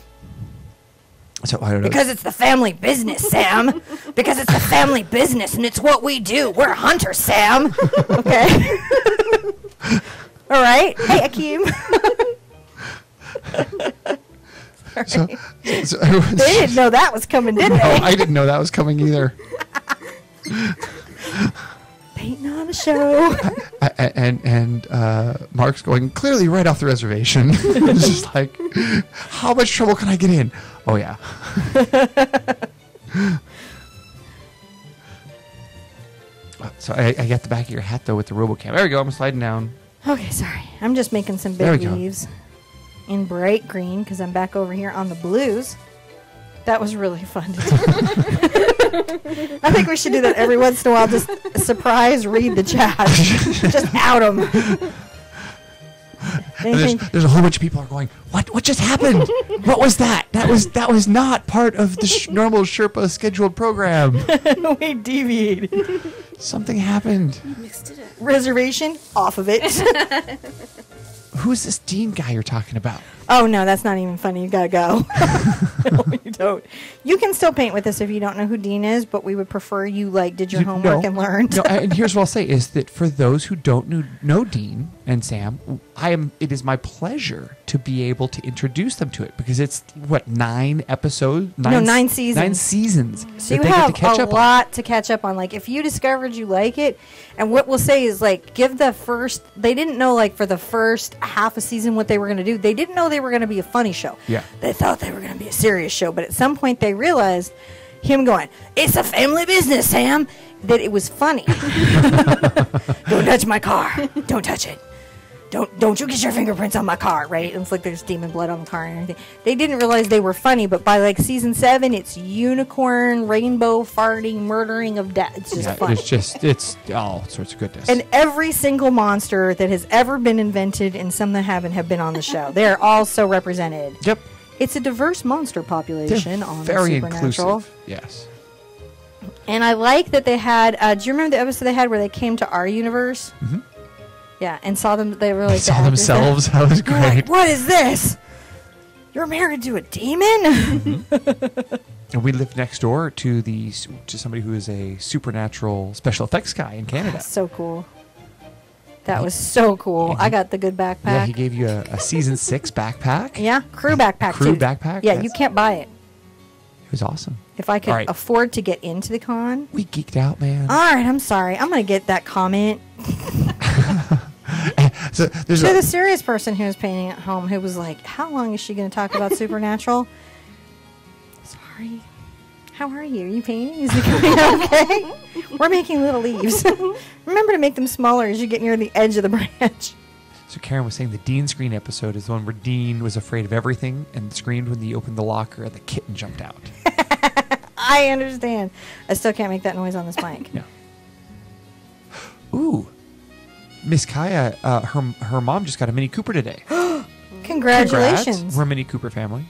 So I don't know. Because it's the family business, Sam. Because it's the family business and it's what we do. We're hunters, Sam. Okay. All right. Hey, Akeem. So, so They didn't know that was coming, did No, they? I didn't know that was coming either. Painting on the show. I, I- and and uh, Mark's going clearly right off the reservation. It's just like, how much trouble can I get in? Oh yeah. So I, I got the back of your hat though with the RoboCam. There we go. I'm sliding down. Okay, sorry. I'm just making some There big we go. leaves in bright green because I'm back over here on the blues. That was really fun to do. I think we should do that every once in a while. Just surprise read the chat. Just out them. And there's, there's a whole bunch of people are going, what what just happened? What was that? That was that was not part of the sh- normal Sherpa scheduled program. We deviated. Something happened. Mixed it up. Reservation off of it. Who's this Dean guy you're talking about? Oh no, that's not even funny. You gotta go. No, you don't. You can still paint with us if you don't know who Dean is, but we would prefer you like did your You- homework no. and learned. No, and here's what I'll say is that for those who don't know, know Dean and Sam, I am. It is my pleasure to be able to introduce them to it because it's what nine episodes, No, nine s- seasons. nine seasons. So that you they have get to catch a up lot to catch up on. Like if you discovered you like it, and what we'll say is like give the first. They didn't know like for the first half a season what they were going to do. They didn't know they were going to be a funny show. Yeah. They thought they were going to be a serious show, but at some point they realized him going, "It's a family business, Sam." That it was funny. Don't touch my car. Don't touch it. Don't don't you get your fingerprints on my car, right? And it's like there's demon blood on the car and everything. They didn't realize they were funny, but by like season seven, it's unicorn, rainbow, farting, murdering of death. It's on. just Yeah, funny. it's just it's all sorts of goodness. And every single monster that has ever been invented and some that haven't have been on the show. They're all so represented. yep, It's a diverse monster they're population on very Supernatural. inclusive. Yes. And I like that they had. Uh, do you remember the episode they had where they came to our universe? Mhm. Yeah, and saw them. They were like They saw the actors there. themselves. That was They're like, great. what is this? You're married to a demon? And we live next door to the to somebody who is a supernatural special effects guy in Canada. So cool. That was so cool. And I he- got the good backpack. Yeah, he gave you a, a season six backpack. Yeah, crew backpack Crew too. backpack? Yeah, That's- you can't buy it. It was awesome. If I could All right. afford to get into the con. We geeked out, man. All right, I'm sorry. I'm going to get that comment So there's to a, the serious person who was painting at home who was like, how long is she going to talk about Supernatural? Sorry. How are you? Are you painting? Is it going okay? We're making little leaves. Remember to make them smaller as you get near the edge of the branch. so Karen was saying the Dean screen episode is the one where Dean was afraid of everything and screamed when he opened the locker and the kitten jumped out. I understand. I still can't make that noise on this mic. Yeah. Ooh. Miss Kaya, uh, her her mom just got a Mini Cooper today. Congratulations. Congrats. We're a Mini Cooper family.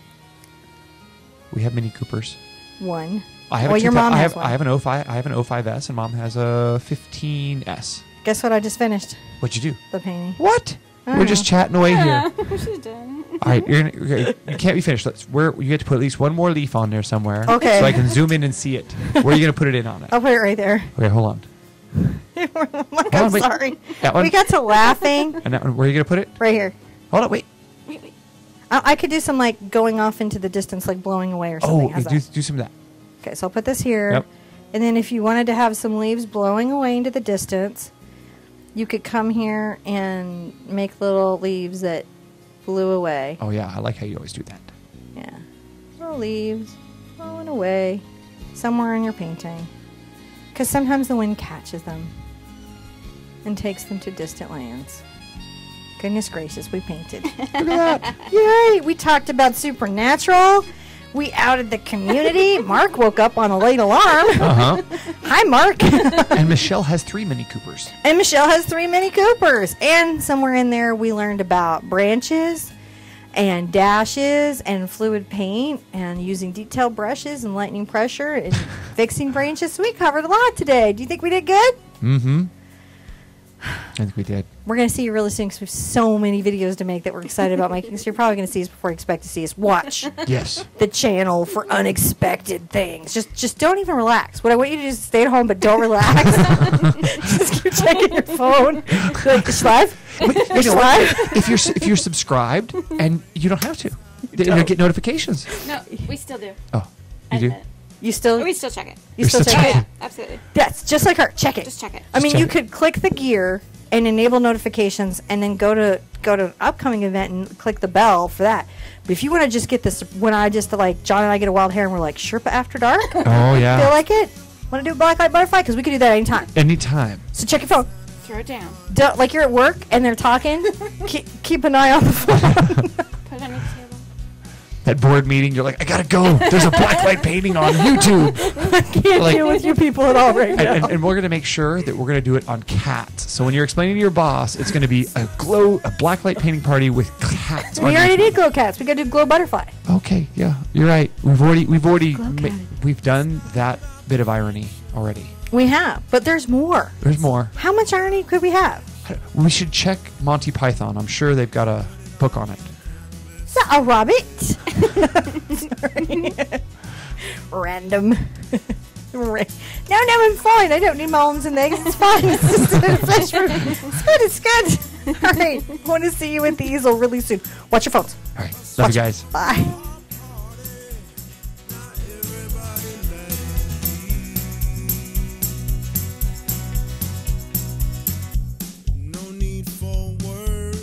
We have Mini Coopers. One. I have Well, a your two thou- mom I has have, one. I have an oh five. I have an oh five S, and mom has a fifteen S. Guess what I just finished? What'd you do? The painting. What? I We're just chatting away Yeah, here. she's done. All right, you're gonna, you're gonna, you can't be finished. Let's. Where you get to put at least one more leaf on there somewhere. Okay. So I can zoom in and see it. Where are you gonna put it in on it? I'll put it right there. Okay, hold on. I'm Hold on, wait. sorry. That one. We got to laughing. And that one, where are you gonna put it? Right here. Hold on, wait. Wait, wait. I, I could do some like going off into the distance, like blowing away or something. Oh, How's do, that? do some of that. Okay, so I'll put this here. Yep. And then if you wanted to have some leaves blowing away into the distance, you could come here and make little leaves that blew away. Oh yeah, I like how you always do that. Yeah. Little leaves blowing away somewhere in your painting. Because sometimes the wind catches them and takes them to distant lands. Goodness gracious, we painted. Look at that. Yay! We talked about Supernatural. We outed the community. Mark woke up on a late alarm. Uh huh. Hi, Mark. And Michelle has three Mini Coopers. And Michelle has three Mini Coopers. And somewhere in there, we learned about branches and dashes and fluid paint and using detail brushes and lightning pressure and fixing branches. So we covered a lot today. Do you think we did good? Mm-hmm. I think we did. We're going to see you really soon because we have so many videos to make that we're excited about making. So you're probably going to see us before you expect to see us. Watch Yes. the channel for unexpected things. Just just don't even relax. What I want you to do is stay at home, but don't relax. Just keep checking your phone. Like, is she live? But you Is she know what? live? If you're s- if you're subscribed, and you don't have to, you don't. get notifications. No, we still do. Oh, you do. And, uh, You still We still check it. you You're still still check Oh, it? checking. yeah, absolutely. That's just like her. Check it. Just check it. I mean, check you it. could click the gear and enable notifications, and then go to go to an upcoming event and click the bell for that. But if you want to just get this, when I just like John and I get a wild hair and we're like Sherpa after dark, Oh feel yeah. like it? Want to do Black Light Butterfly? Because we could do that anytime. Anytime. So check your phone. Throw it down. Don't, like you're at work and they're talking. keep, keep an eye on the phone. Put it on your table. At board meeting, you're like, I gotta go. There's a black light painting on YouTube. I can't Like- deal with you people at all right And, now. and, and we're gonna make sure that we're gonna do it on cats. So when you're explaining to your boss, it's gonna be a glow, a black light painting party with cats. on we already YouTube. did glow cats. We got to do glow butterfly. Okay, yeah, you're right. We've already, we've already, Glow ma- cat. we've done that bit of irony already. We have, but there's more. There's more. How much irony could we have? We should check Monty Python. I'm sure they've got a book on it. Is that a rabbit? Sorry. Random. Ra- no, no, I'm fine. I don't need my almonds and eggs. It's fine. It's just a fresh fruit. It's good. It's good. All right. Want to see you at the easel really soon. Watch your phones. All right, love you guys. Bye.